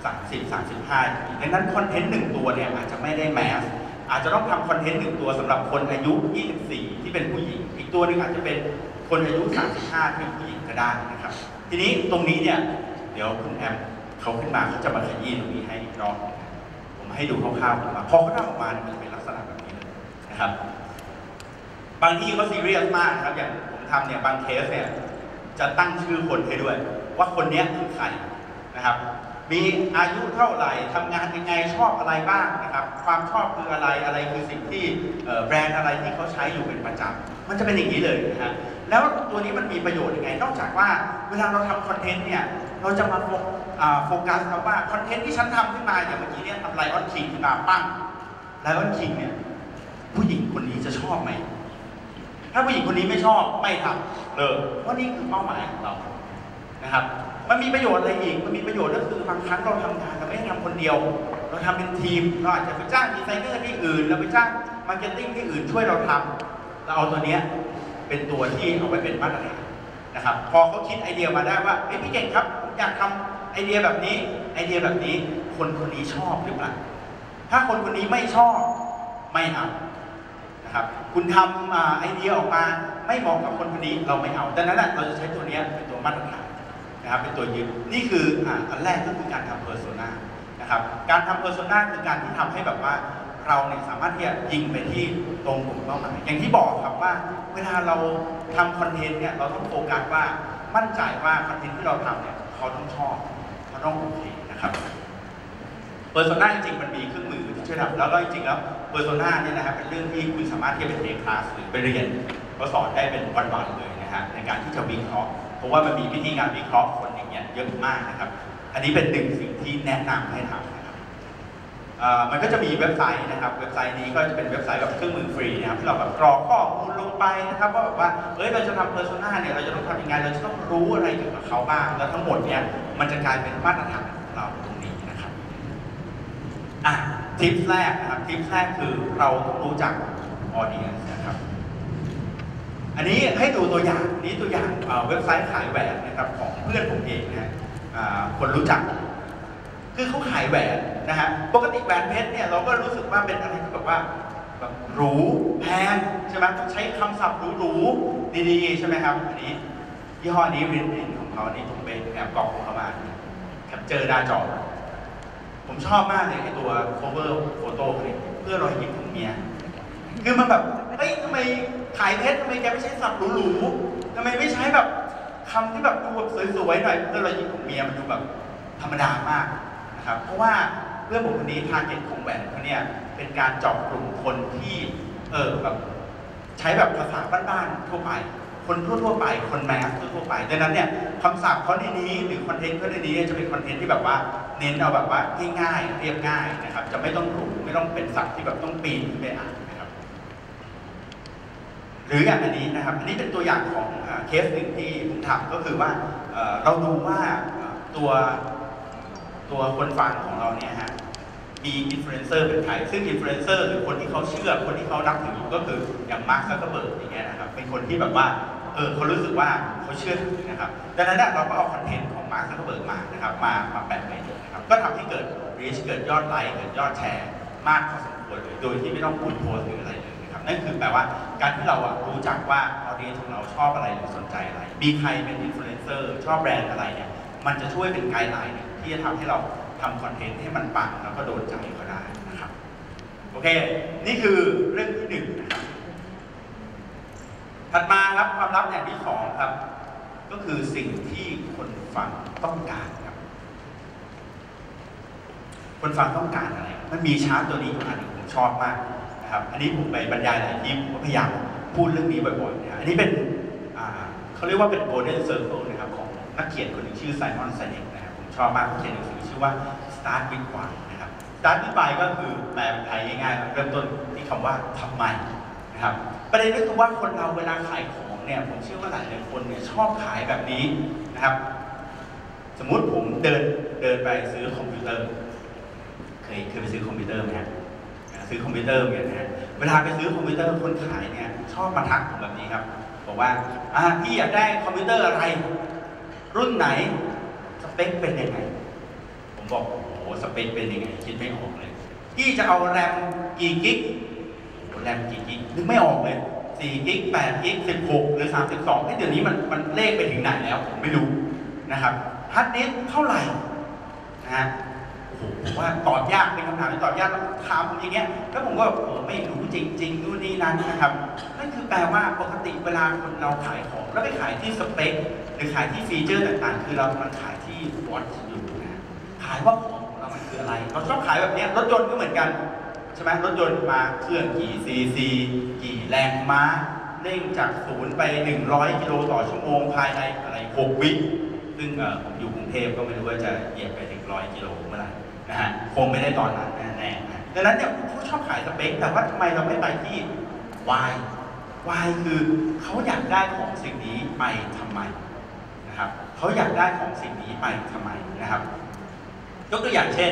30-35ดังนั้นคอนเทนต์1 ตัวเนี่ยอาจจะไม่ได้แมสอาจจะต้องทำคอนเทนต์1 ตัวสำหรับคนอายุ 24 ที่เป็นผู้หญิงอีกตัวหนึ่งอาจจะเป็นคนอายุ 35 ที่เป็นผู้หญิงก็ได้นะครับทีนี้ตรงนี้เนี่ยเดี๋ยวคุณแอมเขาขึ้นมาเขาจะมาขยี้ตรงนี้ให้อีกรอบผมให้ดูคร่าวๆมาพอเขาทำออกมามันจะเป็นลักษณะแบบนี้เลยนะครับบางที่เขาซีเรียสมากนะครับอย่างผมทำเนี่ยบางเคสเนี่ยจะตั้งชื่อคนให้ด้วยว่าคนนี้คือใครนะครับมีอายุเท่าไหร่ทำงานยังไงชอบอะไรบ้างนะครับความชอบคืออะไรคือสิ่งที่แบรนด์อะไรที่เขาใช้อยู่เป็นประจำมันจะเป็นอย่างนี้เลยนะฮะแล้วตัวนี้มันมีประโยชน์ยังไงนอกจากว่าเวลาเราทำคอนเทนต์เนี่ยเราจะมาโฟกัสครับว่าคอนเทนต์ที่ฉันทำขึ้นมาอย่างเมื่อกี้เนี่ยทำไลออนคิงขึ้นมาปั้งไลออนคิงเนี่ยผู้หญิงคนนี้จะชอบไหมถ้าผู้หญิงคนนี้ไม่ชอบไม่ทำเลยเพราะนี่คือเป้าหมายของเรานะครับมันมีประโยชน์อะไรอีกมันมีประโยชน์ก็คือบางครั้งเราทำงานเราไม่ได้ทำคนเดียวเราทำเป็นทีมเราอาจจะไปจ้างดีไซเนอร์ที่อื่นเราไปจ้างมาร์เก็ตติ้งที่อื่นช่วยเราทำเราเอาตัวเนี้ยเป็นตัวที่เอาไปเป็นมาตรฐานนะครับพอเขาคิดไอเดียมาได้ว่าเฮ้ยพี่เก่งครับผมอยากทำไอเดียแบบนี้คนคนนี้ชอบหรือเปล่าถ้าคนคนนี้ไม่ชอบไม่เอานะครับคุณทำไอเดียออกมาไม่เหมาะกับคนคนนี้เราไม่เอาดังนั้นเราจะใช้ตัวนี้เป็นตัวมาตรฐานนะครับเป็นตัวยึดนี่คืออันแรกก็คือการทำเพอร์โซนานะครับการทำเพอร์โซนาคือการที่ทำให้แบบว่าเราเนี่ยสามารถที่จะยิงไปที่ตรงกลุ่มเป้าหมายอย่างที่บอกครับว่าเวลาเราทำคอนเทนต์เนี่ยเราต้องโฟกัสว่ามั่นใจว่าคอนเทนต์ที่เราทำเนี่ยเขาต้องชอบเขาต้องโอเคนะครับเพอร์โซนาจริงๆมันมีเครื่องมือที่ช่วยทำแล้วก็จริงๆแล้วเพอร์โซนาเนี่ยนะครับเป็นเรื่องที่คุณสามารถที่จะไปเทคลาสหรือไปเรียนเขาสอนได้เป็นวันๆเลยนะฮะในการที่จะวิเคราะห์เพราะว่ามันมีวิธีการวิเคราะห์คนอย่างเงี้ยเยอะมากนะครับอันนี้เป็นหนึ่งสิ่งที่แนะนำให้ทำนะครับมันก็จะมีเว็บไซต์นะครับเว็บไซต์นี้ก็จะเป็นเว็บไซต์แบบเครื่องมือฟรีนะครับที่เราแบบกรอกข้อมูลลงไปนะครับว่าแบบว่าเราจะทำเพอร์โซนาเนี่ยเราจะต้องทำยังไงเราจะต้องรู้อะไรเกี่ยวกับเขาบ้างแล้วทั้งหมดเนี่ยมันจะกลายเป็นมาตรฐานของเราตรงนี้นะครับทิปแรกนะครับทิปแรกคือเราต้องรู้จักออเดียนส์นะครับอันนี้ให้ดูตัวอย่างนี้ตัวอย่างเว็บไซต์ขายแหวนนะครับของเพื่อนผมเองนะฮะคนรู้จักคือเขาขายแหวนนะฮะปกติแหวนเพชรเนี่ยเราก็รู้สึกว่าเป็นอะไรที่แบบว่าแบบหรูแพงใช่ไหมต้องใช้คำศัพท์หรูๆดีๆใช่ไหมครับอันนี้ยี่ห้อนี้รินของเขานี่ผมไปแอบกรอกของเขามาแคปเจอร์หน้าจอผมชอบมากเลยไอตัว cover photo เนี่ยเพื่อรอยยิ้มของเมียคือมันแบบเฮ้ยทำไมขายเพชรทำไมแกไม่ใช้ศัพท์หรูๆทำไมไม่ใช้แบบคำที่แบบดูแบบสวยๆหน่อยเพื่อรอยยิ้มของเมียมันดูแบบธรรมดามากนะครับเพราะว่าเพื่อนผมคนนี้ทาร์เก็ตของแหวนเขาเนี่ยเป็นการเจาะกลุ่มคนที่แบบใช้แบบภาษาบ้านๆทั่วไปคนทั่วไปคนแมสทั่วไปดังนั้นเนี่ยคำศัพท์เขาในนี้หรือคอนเทนต์เขาในนี้จะเป็นคอนเทนต์ที่แบบว่าเน้นเอาแบบว่าง่ายๆเรียบง่ายนะครับจะไม่ต้องหรูไม่ต้องเป็นศัพท์ที่แบบต้องปีนขึ้นไปอ่านนะครับหรืออย่างอันนี้นะครับอันนี้เป็นตัวอย่างของเคสหนึ่งที่ผมทำก็คือว่าเราดูว่าตัวคนฟังของเราเนี่ยฮะมีอินฟลูเอนเซอร์เป็นใครซึ่งอินฟลูเอนเซอร์หรือคนที่เขาเชื่อคนที่เขานับถือก็คืออย่างมาร์ค ซักเคอร์เบิร์กอย่างเงี้ยนะครับเป็นคนที่แบบว่าเขารู้สึกว่าเขาเชื่อถือนะครับดังนั้นเราก็เอาคอนเทนต์ของมาร์ค ซักเคอร์เบิร์กมานะครับมาแปะไว้นะครับก็ทำให้เกิดรีชเกิดยอดไลค์เกิดยอดแชร์มากพอสมควรเลยโดยที่ไม่ต้องพูดโพสต์หรืออะไรเลยนะครับนั่นคือแปลว่าการที่เรารู้จักว่าออเดียนของเราชอบอะไรหรือสนใจอะไรมีใครเป็นอินฟลูเอนเซอร์ชอบแบรนด์อะไรเนี่ยมันจะช่วยเป็นไกด์ไลน์ที่จะทำให้เราทำคอนเทนต์ให้มันปังแล้วก็โดนใจเขาได้นะครับโอเคนี่คือเรื่องที่หนึ่งนะครับถัดมาครับความลับอย่างที่สองครับก็คือสิ่งที่คนฟังต้องการครับคนฟังต้องการอะไรมันมีชาร์ตตัวนี้อยู่อันหนึ่งผมชอบมากนะครับอันนี้ผมไปบรรยายหลายที่ผมก็พยายามพูดเรื่องนี้บ่อยๆนะอันนี้เป็นเขาเรียกว่าเป็น Golden Circle นะครับของนักเขียนคนหนึ่งชื่อไซมอน ไซเน็กนะครับผมชอบมากเขาเขียนหนังสือชื่อว่า Start with Why นะครับ Start with Why ก็คือแปลเป็นไทยง่ายๆเริ่มต้นที่คำว่าทำไมนะครับประเด็นก็คือว่าคนเราเวลาขายของเนี่ยผมเชื่อว่าหลายคนเนี่ยชอบขายแบบนี้นะครับสมมุติผมเดินไปซื้อคอมพิวเตอร์เคยไปซื้อคอมพิวเตอร์ไหมครับซื้อคอมพิวเตอร์เนี่ยนะเวลาไปซื้อคอมพิวเตอร์คนขายเนี่ยชอบมาทักผมแบบนี้ครับบอกว่าพี่อยากได้คอมพิวเตอร์อะไรรุ่นไหนสเปคเป็นยังไงผมบอกโอ้โหสเปคเป็นยังไงคิดไม่ออกเลยพี่จะเอาแรมกี่กิกแรมกี่กิกนึกไม่ออกเลย4กิก8กิก16หรือ32เดี๋ยวนี้มันเลขไปถึงไหนแล้วผมไม่รู้นะครับฮาร์ดดิสก์เท่าไหร่นะฮะโอ้โหผมว่าตอบยากเป็นคำถามที่ตอบยากถามผมอย่างเงี้ยแล้วผมก็ไม่รู้จริงๆนู่นนี่นั่นนะครับนั่นคือแปลว่าปกติเวลาคนเราขายของแล้วไปขายที่สเปคหรือขายที่ฟีเจอร์ต่างๆคือเรากำลังขายที่วอตอยู่นะขายว่าของเรามันคืออะไรเราชอบขายแบบนี้รถยนต์ก็เหมือนกันใช่ไหมรถยนต์มาเครื่องกี่ซีซีกี่แรงม้าเร่งจาก0ไป100กิโลต่อชั่วโมงภายในอะไร6 วิซึ่งผมอยู่กรุงเทพก็ไม่รู้ว่าจะเหยียบไปถึง100 กิโลเมื่อไหร่นะฮะคงไม่ได้ตอนนั้นแน่ๆดังนั้นเนี่ยผู้ชอบขายสเปคแต่ว่าทำไมเราไม่ไปที่ why คือเขาอยากได้ของสิ่งนี้ไปทำไมนะครับเขาอยากได้ของสิ่งนี้ไปทำไมนะครับยกตัวอย่างเช่น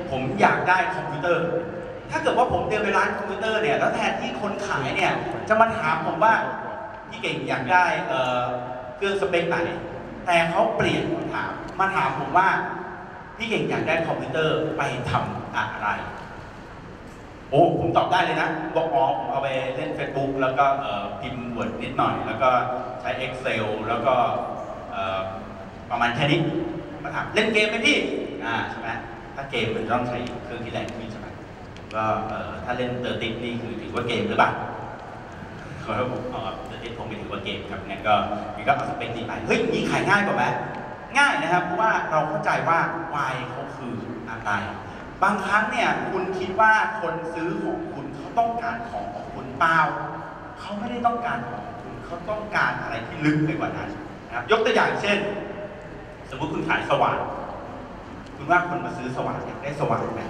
ผมอยากได้คอมพิวเตอร์ถ้าเกิดว่าผมเดินไปร้านคอมพิวเตอร์เนี่ยแล้วแทนที่คนขายเนี่ยจะมาถามผมว่าพี่เก่งอยากได้เครื่องสเปคไหนแต่เขาเปลี่ยนคำถามมาถามผมว่าพี่เก่งอยากได้คอมพิวเตอร์ไปทำอะไรโอ้ผมตอบได้เลยนะบอกอ๋อผมเอาไปเล่น Facebook แล้วก็พิมพ์ Word นิดหน่อยแล้วก็ใช้ Excel แล้วก็ประมาณแค่นี้มาถามเล่นเกมไหมพี่ใช่ไหมถ้าเกมมันต้องใช้เครื่องที่แรงขึ้นใช่ไหมก็ถ้าเล่นเตอร์ติกนี่คือถือว่าเกมหรือเปล่าขอให้ผมเตอร์ติกคงไม่ถือว่าเกมครับงั้นก็เอาสเปคนี้ไปเฮ้ยนี่ขายง่ายกว่าไหมง่ายนะครับเพราะว่าเราเข้าใจว่า why เขาคืออะไรบางครั้งเนี่ยคุณคิดว่าคนซื้อของคุณเขาต้องการของคุณเปล่าเขาไม่ได้ต้องการของคุณเขาต้องการอะไรที่ลึกไปกว่านั้นนะครับยกตัวอย่างเช่นสมมติคุณขายสว่านคุณว่าคนมาซื้อสว่านอยากได้สว่านไหม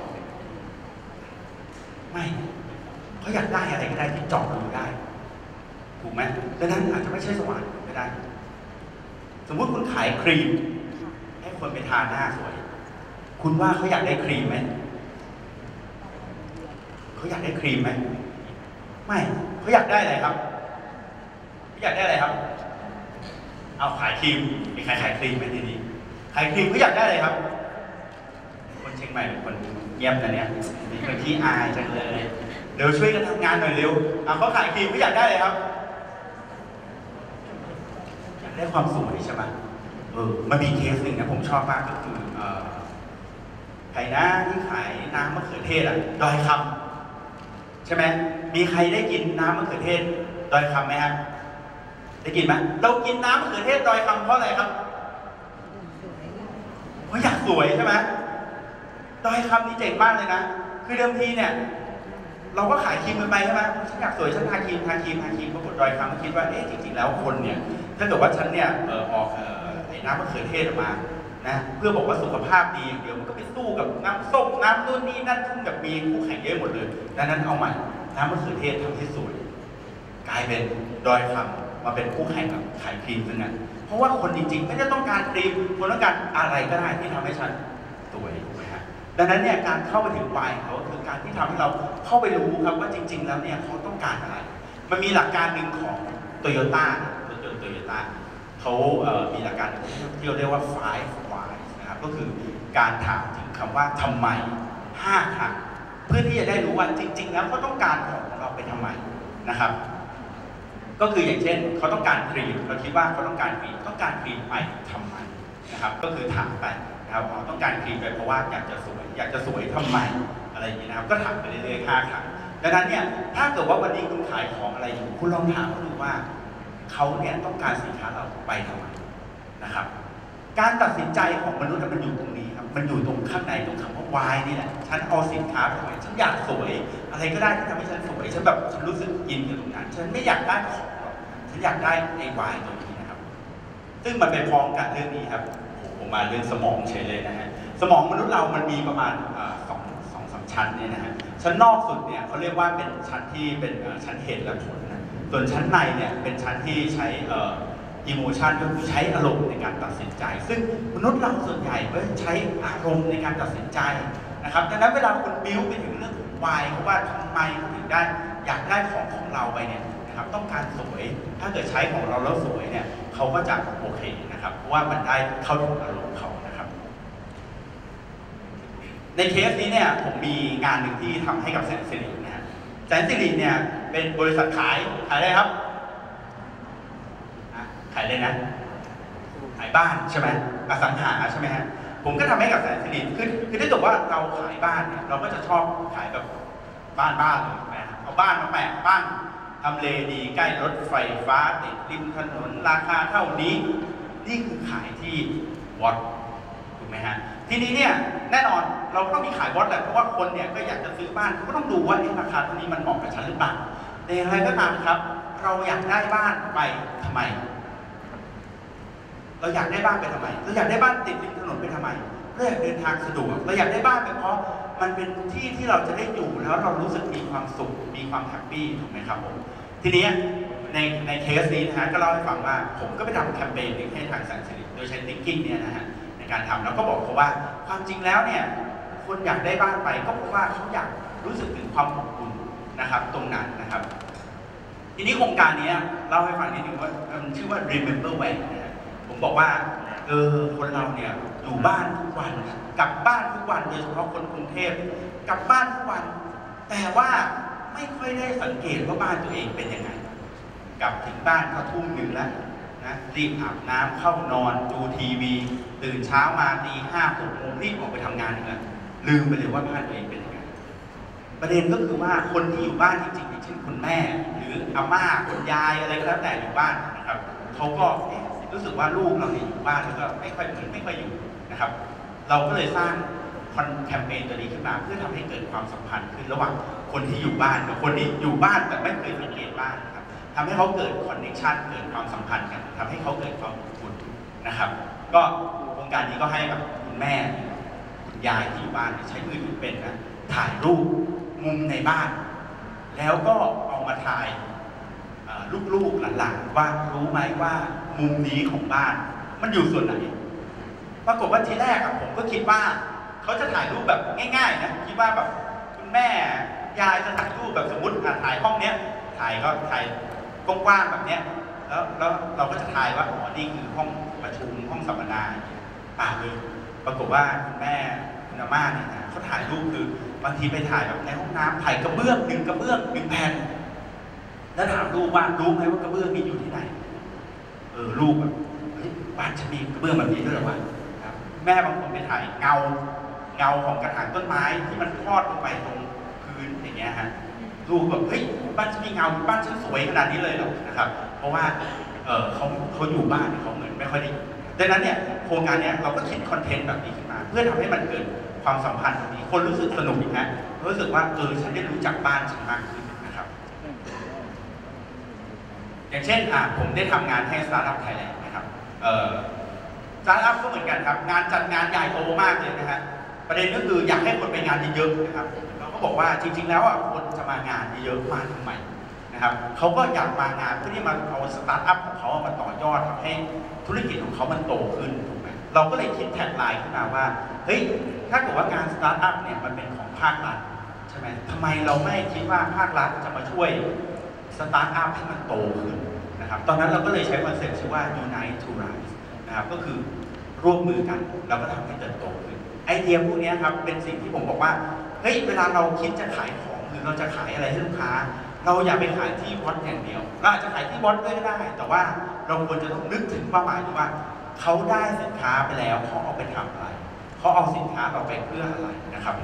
ไม่เขาอยากได้อะไรก็ได้ที่เจาะรูได้ถูกไหมดังนั้นอาจจะไม่ใช่สว่านก็ได้สมมติคุณขายครีมให้คนไปทาหน้าสวยคุณว่าเขาอยากได้ครีมไหมเขาอยากได้ครีมไหมไม่เขาอยากได้อะไรครับเขาอยากได้อะไรครับเอาขายครีมมีใครขายครีมไหมทีนี้ขายครีมเขาอยากได้อะไรครับคนเชียงใหม่เป็นคนเงียบนะเนี่ยมีคนที่อายจังเลยเดี๋ยวช่วยกันทำงานหน่อยเร็วเขาขายครีมเขาอยากได้อะไรครับอยากได้ความสวยใช่ไหมมันมีเคสหนึ่งนะผมชอบมากก็คือใครนะที่ขายน้ำมะเขือเทศดอยคำใช่ไหมมีใครได้กินน้ำมะเขือเทศดอยคำไหมฮะได้กินไหมเรากินน้ำมะเขือเทศดอยคำเพราะอะไรครับเพราะอยากสวยใช่ไหมดอยคำนี่เจ๋งมากเลยนะคือเดิมทีเนี่ยเราก็ขายครีมกันไปใช่ไหมฉันอยากสวยฉันทาครีมปรากฏดอยคำก็คิดว่าจริงๆแล้วคนเนี่ยถ้าเกิดว่าฉันเนี่ยออกน้ำมะเขือเทศออกมานะเพื่อบอกว่าสุขภาพดีอย่างเดียวมันก็ไปสู้กับน้ำส้มน้ำนู่นนี่นั่นซึ่งแบบมีคู่แข่งเยอะหมดเลยดังนั้นเอาใหม่น้ำมะเขือเทศทำให้สวยกลายเป็นดอยคำมาเป็นคู่แข่งกับขายครีมซึ่งนั้นเพราะว่าคนจริงๆไม่ได้ต้องการครีมคนต้องการอะไรก็ได้ที่ทำให้ฉันสวยถูกไหมฮะดังนั้นเนี่ยการเข้าไปถึง why เขาคือการที่ทำให้เราเข้าไปรู้ครับว่าจริงๆแล้วเนี่ยเขาต้องการอะไรมันมีหลักการหนึ่งของโตโยต้ารถยนต์โตโยต้าเขามีหลักการที่เราเรียกว่า 5 why นะครับก็คือการถามถึงคำว่าทำไม5 ครั้งเพื่อที่จะได้รู้ว่าจริงๆแล้วเขาต้องการของเราไปทำไมนะครับก็คืออย่างเช่นเขาต้องการครีมเราคิดว่าเขาต้องการครีมไปทำไมนะครับก็คือถามไปนะครับต้องการครีมไปเพราะว่าอยากจะสวยทำไมอะไรอย่างนี้นะครับก็ถามไปเรื่อยๆ5 ครั้งดังนั้นเนี่ยถ้าเกิดว่าวันนี้คุณขายของอะไรอยู่คุณลองถามเขาดูว่าเขาเนี่ยต้องการสินค้าเราไปทำไมนะครับการตัดสินใจของมนุษย์มันอยู่ตรงนี้ครับมันอยู่ตรงข้างในตรงคำว่า why นี่แหละฉันเอาสินค้าไปทำไมฉันอยากสวยอะไรก็ได้ที่ทำให้ฉันสวยฉันรู้สึกอินกับตรงนั้นฉันไม่อยากได้ของหรอกฉันอยากได้ไอ้ why ตรงนี้นะครับซึ่งมันไปพ้องกันเรื่องนี้ครับผมมาเรื่องสมองเฉยเลยนะฮะสมองมนุษย์เรามันมีประมาณ2-3 ชั้นเนี่ยนะฮะชั้นนอกสุดเนี่ยเขาเรียกว่าเป็นชั้นที่เป็นชั้นเหตุและผลนะส่วนชั้นในเนี่ยเป็นชั้นที่ใช้emotion ก็คือใช้อารมณ์ในการตัดสินใจซึ่งมนุษย์เราส่วนใหญ่ก็ใช้อารมณ์ในการตัดสินใจนะครับดังนั้นเวลาคุณบิ้วไปถึงเรื่องของ why เพราะว่าทำไมเขาถึงได้อยากได้ของเราไปเนี่ยนะครับต้องการสวยถ้าเกิดใช้ของเราแล้วสวยเนี่ยเขาก็จะโอเคนะครับเพราะว่ามันได้เข้าถึงอารมณ์เขานะครับในเคสนี้เนี่ยผมมีงานหนึ่งที่ทำให้กับแสนสิรินะฮะแสนสิริเนี่ยเป็นบริษัทขายอะไรครับขายเลยนะขายบ้านใช่ไหมอสังหาใช่ไหมฮะผมก็ทำให้กับแสนสิริคือถ้าเกิดว่าเราขายบ้านเนี่ยเราก็จะชอบขายแบบบ้านเลยนะเอาบ้านมาแปะบ้านทำเลดีใกล้รถไฟฟ้าติดริมถนนราคาเท่านี้นี่คือขายที่วัดถูกไหมฮะทีนี้เนี่ยแน่นอนเราก็มีขายวัดแหละเพราะว่าคนเนี่ยก็อยากจะซื้อบ้านก็ต้องดูว่าราคาเท่านี้มันเหมาะกับฉันหรือเปล่าแต่อย่างไรก็ตามครับเราอยากได้บ้านไปทำไมเราอยากได้บ้านไปทำไมเราอยากได้บ้านติดริมถนนไปทำไมเราอยากเดินทางสะดวกเราอยากได้บ้านไปเพราะมันเป็นที่ที่เราจะได้อยู่แล้วเรารู้สึกมีความสุขมีความแฮปปี้ถูกไหมครับผมทีนี้ในเคสนี้นะฮะก็เล่าให้ฟังว่าผมก็ไปทำแคมเปญให้ทางแสนสิริโดยใช้ thinking เนี่ยนะฮะในการทำแล้วก็บอกเขาว่าความจริงแล้วเนี่ยคนอยากได้บ้านไปก็เพราะว่าเขาอยากรู้สึกถึงความอบอุ่นนะครับตรงนั้นนะครับทีนี้โครงการนี้เล่าให้ฟังนิดนึงว่ามันชื่อว่า Remember When นะผมบอกว่าคนเราเนี่ยอยู่บ้านทุกวันกลับบ้านทุกวันโดยเฉพาะคนกรุงเทพกลับบ้านทุกวันแต่ว่าไม่ค่อยได้สังเกตว่าบ้านตัวเองเป็นยังไงกลับถึงบ้านก็ทุ่มหนึ่งแล้วนะรีบอาบน้ำเข้านอนดูทีวีตื่นเช้ามาตี 5-6 โมงรีบออกไปทำงานเลยลืมไปเลยว่าบ้านตัวเองเป็นยังไงประเด็นก็คือว่าคนที่อยู่บ้านจริงๆอย่างเช่นคุณแม่หรืออาม่าคุณยายอะไรก็แล้วแต่อยู่บ้านนะครับเขาก็รู้สึกว่าลูกเราเนี่ยอยู่บ้านแล้วก็ไม่ค่อยอยู่นะครับเราก็เลยสร้างแคมเปญตัวนี้ขึ้นมาเพื่อทำให้เกิดความสัมพันธ์ขึ้นระหว่างคนที่อยู่บ้านกับคนที่อยู่บ้านแต่ไม่เคยสังเกตบ้านนะครับทำให้เขาเกิดคอนเนคชั่นเกิดความสัมพันธ์กันทำให้เขาเกิดความอบอุ่นนะครับก็โครงการนี้ก็ให้กับคุณแม่คุณยายที่อยู่บ้านใช้มือถือเป็นนะถ่ายรูปมุมในบ้านแล้วก็เอามาถ่ายลูกๆหลานๆว่ารู้ไหมว่ามุมนี้ของบ้านมันอยู่ส่วนไหนปรากฏว่าทีแรกผมก็คิดว่าเขาจะถ่ายรูปแบบง่ายๆนะคิดว่าแบบคุณแม่ยายจะถ่ายรูปแบบสมมติถ่ายห้องเนี้ยถ่ายกว้างๆแบบเนี้ยแล้วเราก็จะถ่ายว่าอ๋อนี่คือห้องประชุมห้องสัมมนาเลยปรากฏว่าคุณแม่คุณอาม่าเนี่ยนะเขาถ่ายรูปคือบางทีไปถ่ายแบบในห้องน้ำถ่ายกระเบื้อง1 กระเบื้อง 1 แผ่นแล้วถามลูกว่ารู้ไหมว่ากระเบื้องนี้อยู่ที่ไหนลูกแบบบ้านฉันมีกระเบื้องแบบนี้ด้วยหรอวะครับแม่บางคนไปถ่ายเงาของกระถางต้นไม้ที่มันทอดลงไปตรงพื้นอย่างเงี้ยฮะลูกแบบเฮ้ยบ้านฉันมีเงาบ้านฉันสวยขนาดนี้เลยหรอนะครับเพราะว่าเขาอยู่บ้านเขาเหมือนไม่ค่อยได้ดังนั้นเนี่ยโครงการนี้เราก็คิดคอนเทนต์แบบนี้ขึ้นมาเพื่อทำให้มันเกิดความสัมพันธ์ตรงนี้คนรู้สึกสนุกนะรู้สึกว่าฉันได้รู้จักบ้านฉันมากขึ้นนะครับอย่างเช่นผมได้ทำงานให้สตาร์ทอัพไทยแลนด์นะครับสตาร์ทอัพก็เหมือนกันครับงานจัดงานใหญ่โตมากเลยนะฮะประเด็นก็คืออยากให้คนไปงานเยอะๆนะครับเราก็บอกว่าจริงๆแล้วคนจะมางานเยอะมากทำไมนะครับเขาก็อยากมางานเพื่อที่มาเอาสตาร์ทอัพของเขามาต่อยอดทำให้ธุรกิจของเขามันโตขึ้นถูกไหมเราก็เลยคิดแท็กไลน์ขึ้นมาว่าเฮ้ยถ้าเกิดว่าการสตาร์ทอัพเนี่ยมันเป็นของภาครัฐใช่ไหมทำไมเราไม่คิดว่าภาครัฐจะมาช่วยสตาร์ทอัพให้มันโตขึ้นนะครับตอนนั้นเราก็เลยใช้คอนเซ็ปต์ชื่อว่า Unite to Rise นะครับก็คือร่วมมือกันเราก็ทำให้เติบโตขึ้นไอเดียพวกนี้ครับเป็นสิ่งที่ผมบอกว่าเฮ้ยเวลาเราคิดจะขายของหรือเราจะขายอะไรให้ลูกค้าเราอย่าไปขายที่วัดอย่างเดียวเราอาจจะขายที่วัดด้วยก็ได้แต่ว่าเราควรจะต้องนึกถึงเป้าหมายว่าเขาได้สินค้าไปแล้วเขาเอาไปทำอะไรเขาเอาสินค้าเราไปเพื่ออะไรนะครับ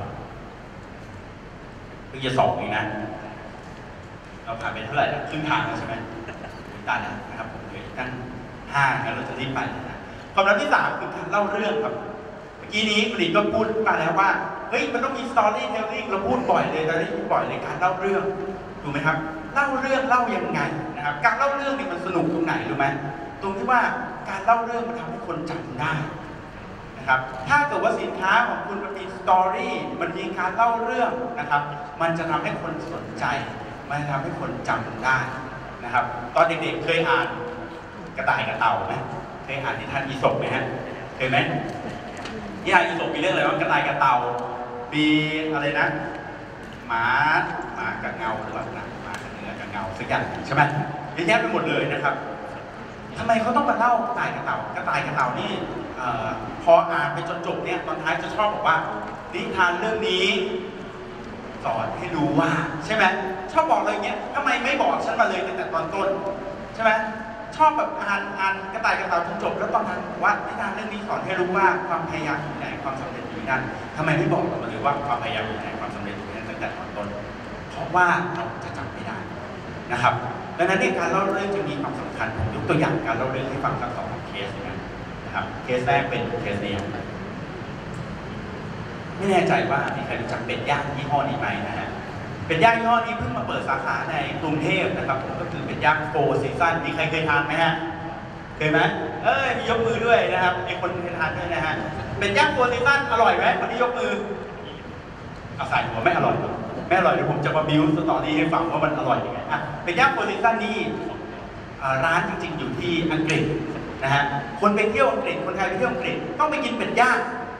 เพิ่งจะ2เองนะเราผ่านไปเท่าไหร่ครึ่งทางแล้วใช่ไหมตายแล้วนะครับผมเลยตั้ง5งั้นเราจะรีบไปนะความลับที่3คือการเล่าเรื่องครับเมื่อกี้นี้คุณหลีก็พูดมาแล้วว่าเฮ้ยมันต้องมีสตอรี่เทลลิ่งเราพูดบ่อยเลยการเล่าเรื่องถูกไหมครับเล่าเรื่องเล่ายังไงนะครับการเล่าเรื่องนี่มันสนุกตรงไหนรู้ไหมตรงที่ว่าการเล่าเรื่องมันทำให้คนจำได้นะครับถ้าเกิดว่าสินค้าของคุณมันมีสตอรี่มันมีการเล่าเรื่องนะครับมันจะทำให้คนสนใจมันจะทำให้คนจำได้นะครับตอนเด็กๆเคยอ่านกระต่ายกับเต่าไหมเคยอ่านนิทานอีสปไหมฮะเคยไหมนิทานอีสปมีเรื่องอะไรว่ากระต่ายกับเต่ามีอะไรนะหมากับเงาหรือว่าหมากับเนื้อกับเงาสักอย่างใช่ไหมเยอะแยะไปหมดเลยนะครับทำไมเขาต้องมาเล่ากระต่ายกับเต่านี่พออ่านไปจนจบเนี่ยตอนท้ายจะชอบบอกว่านิทานเรื่องนี้สอนให้รู้ว่าใช่ไหมชอบบอกเลยเงี้ยทำไมไม่บอกฉันมาเลยตั้งแต่ตอนต้นใช่ไหมชอบแบบอ่านกระต่ายกับเต่าจนจบแล้วตอนนั้นว่านิทานเรื่องนี้สอนให้รู้ว่าความพยายามอยู่ไหนความสำเร็จอยู่นั่นทำไมไม่บอกเราเลยว่าความพยายามอยู่ไหนความสำเร็จอยู่นั่นตั้งแต่ตอนต้นเพราะว่าเราจะจำไม่ได้นะครับดังนั้นการเล่าเรื่องจะมีความสำคัญผมยกตัวอย่างการเล่าเรื่องให้ฟังสัก2 เคสนะครับเคสแรกเป็นเคสนี้ไม่แน่ใจว่ามีใครรู้จักเป็ดย่างยี่ห้อนี้ไหมนะฮะเป็ดย่างยี่ห้อนี้เพิ่งมาเปิดสาขาในกรุงเทพนะครับผมก็คือเป็ดย่าง4 ซีซั่นมีใครเคยทานไหมฮะเคยไหมมียกมือด้วยนะครับมีคนเคยทานด้วยนะฮะเป็ดย่าง4 ซีซั่นอร่อยไหมคนที่ยกมือเอาใส่หัวไม่อร่อยเดี๋ยวผมจะมาบิวสตอรี่ให้ฟังว่ามันอร่อยยังไงเป็ดย่าง4 ซีซั่นนี่ร้านจริงๆอยู่ที่อังกฤษนะฮะคนไปเที่ยวอังกฤษคนไทยไปเที่ยวอังกฤษต้องไปกินเป็ดย่าง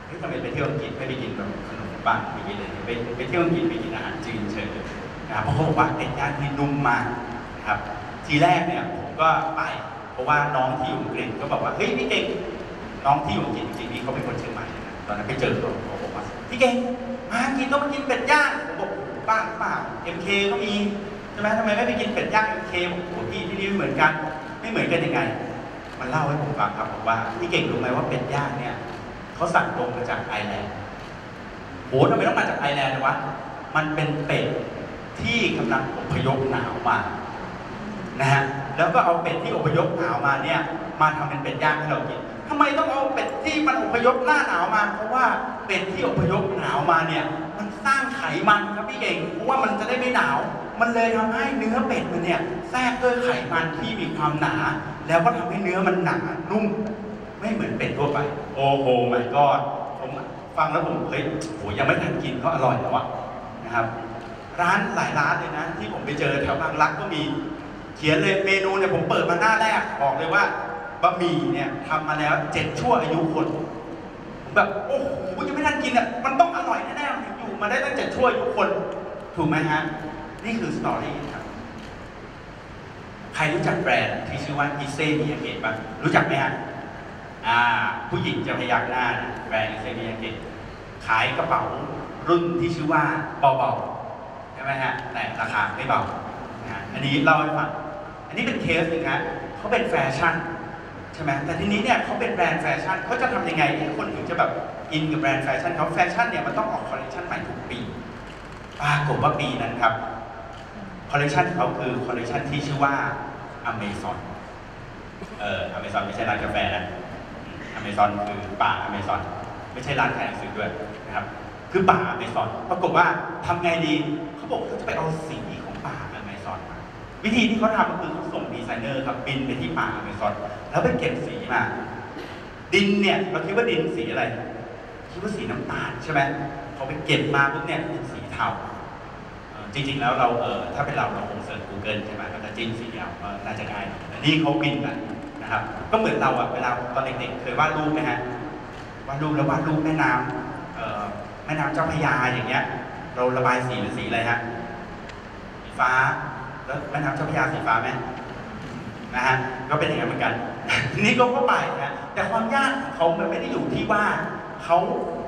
ทำไมไปเที่ยวอังกฤษไม่ไปกินแบบขนมปังไปกินอะไรไปเที่ยวอังกฤษไปกินอาหารจีนเฉยนะครับเพราะเขาบอกว่าเป็ดย่างที่นุ่มมากนะครับทีแรกเนี่ยผมก็ไปเพราะว่าน้องที่อยู่อังกฤษก็บอกว่าเฮ้ยพี่เก่งน้องที่อยู่อังกฤษจริงๆนี่เขาเป็นคนเชียงใหม่นะตอนนั้นไปเจอเขาบอกว่าพี่เก่งมากินต้องมากินเป็ดย่างผมบอกบ้าเปล่า MK ก็มีใช่ไหมทำไมไม่ไปกินเป็ดย่าง MK บอกโอ้พี่ที่นี่ไม่เหมือนกันยังไงมันเล่าให้ผมฟังครับบอกว่าพี่เก่งรู้ไหมว่าเป็ดย่างเนี่ยเขาสั่งตรงมาจากไอร์แลนด์โหทำไมต้องมาจากไอร์แลนด์วะมันเป็นเป็ดที่กำลังอพยพหนาวมานะฮะแล้วก็เอาเป็ดที่อพยพหนาวมาเนี่ยมาทำเป็นเป็ดย่างให้เรากินทำไมต้องเอาเป็ดที่มันอพยพหน้าหนาวมาเพราะว่าเป็ดที่อพยพหนาวมาเนี่ยมันสร้างไขมันครับพี่เก่งเพราะว่ามันจะได้ไม่หนาวมันเลยทำให้เนื้อเป็ดมันเนี่ยแทรกด้วยไขมันที่มีความหนาแล้วก็ทำให้เนื้อมันหนานุ่มไม่เหมือนเป็ดทั่วไปโอ้โหmy godผมฟังแล้วผมเฮ้ยโหยังไม่ทันกินก็อร่อยแล้วอะนะครับร้านหลายร้านเลยนะที่ผมไปเจอแถวบางรักก็มีเขียนเลยเมนูเนี่ยผมเปิดมาหน้าแรกบอกเลยว่าบะหมี่เนี่ยทำมาแล้ว7 ชั่วอายุคนผมแบบโอ้โหยังไม่ทันกินอ่ะมันต้องอร่อยแน่ๆมันอยู่มาได้ตั้ง7 ชั่วอายุคนถูกไหมฮะนี่คือสตอรี่ครับใครรู้จักแบรนด์ที่ชื่อว่าอิเซมิยาเกะบ้างรู้จักไหมฮะผู้หญิงจะพยักหน้านะแบรนด์อิเซมิยาเกะขายกระเป๋ารุ่นที่ชื่อว่าเบาๆใช่ไหมฮะแต่ราคาไม่เบานะอันนี้เล่าให้ฟังอันนี้เป็นเคสหนึ่งฮะเขาเป็นแฟชั่นใช่ไหมแต่ทีนี้เนี่ยเขาเป็นแบรนด์แฟชั่นเขาจะทำยังไงให้คนถึงจะแบบอินกับแบรนด์แฟชั่นเขาแฟชั่นเนี่ยมันต้องออกคอลเลคชันใหม่ทุกปีปรากฏว่าปีนั้นครับคอลเลคชันเขาคือคอลเลคชันที่ชื่อว่าอเมซอนอเมซอนไม่ใช่ร้านกาแฟนะอเมซอนคือป่าอเมซอนไม่ใช่ร้านขายหนังสือด้วยนะครับคือป่าอเมซอนปรากฏว่าทำไงดีเขาบอกเขาจะไปเอาสีของป่าอเมซอนมาวิธีที่เขาทำก็คือเขาส่งดีไซเนอร์ครับบินไปที่ป่าอเมซอนแล้วไปเก็บสีมาดินเนี่ยเราคิดว่าดินสีอะไรคิดว่าสีน้ำตาลใช่ไหมเขาไปเก็บมาปุ๊บเนี่ยเป็นสีเทาจริงๆแล้วเราถ้าเป็นเราคงเสิร์ช Google ใช่ไหมก็จะจิ้มสีเอาก็น่าจะง่ายแต่นี่เขาบินกันนะครับก็เหมือนเราเวลาตอนเด็กๆเคยวาดรูปไหมฮะวาดรูปแล้ววาดรูปแม่น้ำเจ้าพระยาอย่างเงี้ยเราระบายสีเป็นสีอะไรฮะสีฟ้าแล้วแม่น้ำเจ้าพระยาสีฟ้าไหมนะฮะก็เป็นอย่างนั้นเหมือนกันทีนี้ก็ไปนะแต่ความยากของเขามันไม่ได้อยู่ที่ว่าเขา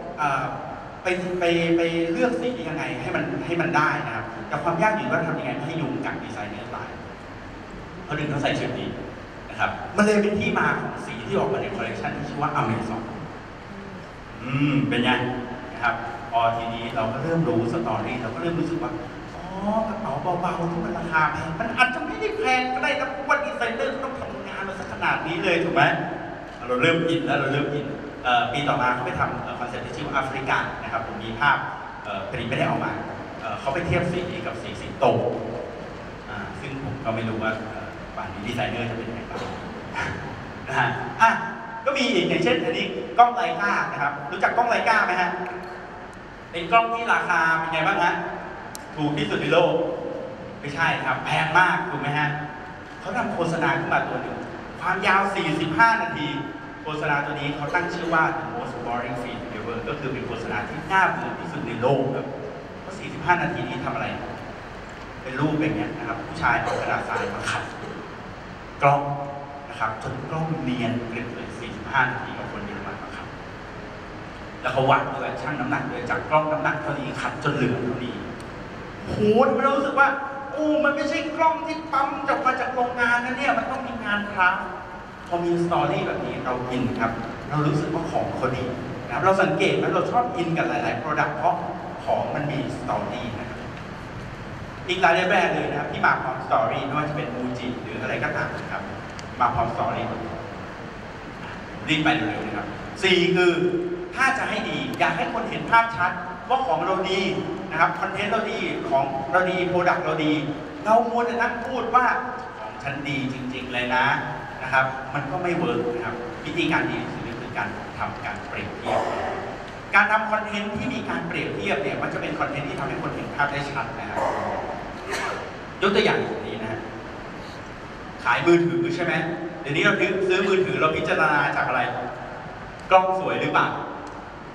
ไปเลือกสียังไงให้มันได้นะครับแต่ความยากอยู่ว่าทำยังไงให้ยุงกัดดีไซเนอร์ตายเขาดึงเขาใส่ชุดนี้นะครับมันเลยเป็นที่มาของสีที่ออกมาในคอลเลคชันที่ชื่อว่าอเมซอนเป็นยังนะครับพอทีนี้เราก็เริ่มรู้สตอรี่เราก็เริ่มรู้สึกว่ากระเป๋าเบาๆที่มันราคาแพงมันอาจจะไม่ได้แพงก็ได้นะว่าดีไซเนอร์ต้องทำงานมาสักขนาดนี้เลยถูกไหมเราเริ่มอินแล้วปีต่อมาเขาไปทำคอนเซ็ปต์ที่ชื่อว่าแอฟริกานะครับผมมีภาพผลิตไม่ได้ออกมาเขาไปเทียบสีกับสีสิงโตซึ่งผมก็ไม่รู้ว่าป่านนี้ดีไซเนอร์จะเป็นยังไงบ้างนะฮะก็มีอีกอย่างเช่นอันนี้กล้องไลกานะครับรู้จักกล้องไลกาไหมฮะเป็นกล้องที่ราคาเป็นไงบ้างฮะถูกที่สุดในโลกไม่ใช่ครับแพงมากถูกไหมฮะเขาทำโฆษณาขึ้นมาตัวหนึ่งความยาว45 นาทีโฆษณาตัวนี้เขาตั้งชื่อว่า The Most Boring Feed Ever ก็คือเป็นโฆษณาที่น่าเบื่อที่สุดในโลกครับเพราะ45 นาทีนี้ทำอะไรเป็นรูปอย่างเงี้ยนะครับผู้ชายเอากระดาษทรายมาขัดกล้องนะครับจนกล้องเนียนกริบเลย45 นาทีกับคนเดียวมาขัดแล้วเขาวัดด้วยชั่งน้ำหนักด้วยจากกล้องน้ำหนักเท่านี้ขัดจนเหลือเท่านี้โหเรารู้สึกว่ามันไม่ใช่กล้องที่ปั๊มจากมาจากโรงงานนะเนี่ยมันต้องมีงานคราฟต์พอมีสตอรี่แบบนี้เราอินครับเรารู้สึกว่าของเขาดีนะครับเราสังเกตว่าเราชอบอินกับหลายๆ Product เพราะของมันมีสตอรี่นะครับอีกหลายแบรนด์เลยนะครับที่มาพร้อมสตอรี่ไม่ว่าจะเป็นมูจิหรืออะไรก็ตามนะครับมาพร้อมสตอรี่รีบไปเร็วๆนะครับ4คือถ้าจะให้ดีอยากให้คนเห็นภาพชัดว่าของเราดีนะครับคอนเทนต์เราดีของเราดีโปรดักต์เราดีเรามัวแต่นั่งพูดว่าของฉันดีจริงๆเลยนะครับมันก็ไม่เวิร์กนะครับวิธีการดีที่สุดคือการทำการเปรียบเทียบการทำคอนเทนต์ที่มีการเปรียบเทียบเนี่ยมันจะเป็นคอนเทนต์ที่ทำให้คนเห็นภาพได้ชัดนะครับยกตัวอย่างแบบนี้นะขายมือถือใช่ไหมเดี๋ยวนี้เราซื้อมือถือเราพิจารณาจากอะไรกล้องสวยหรือเปล่า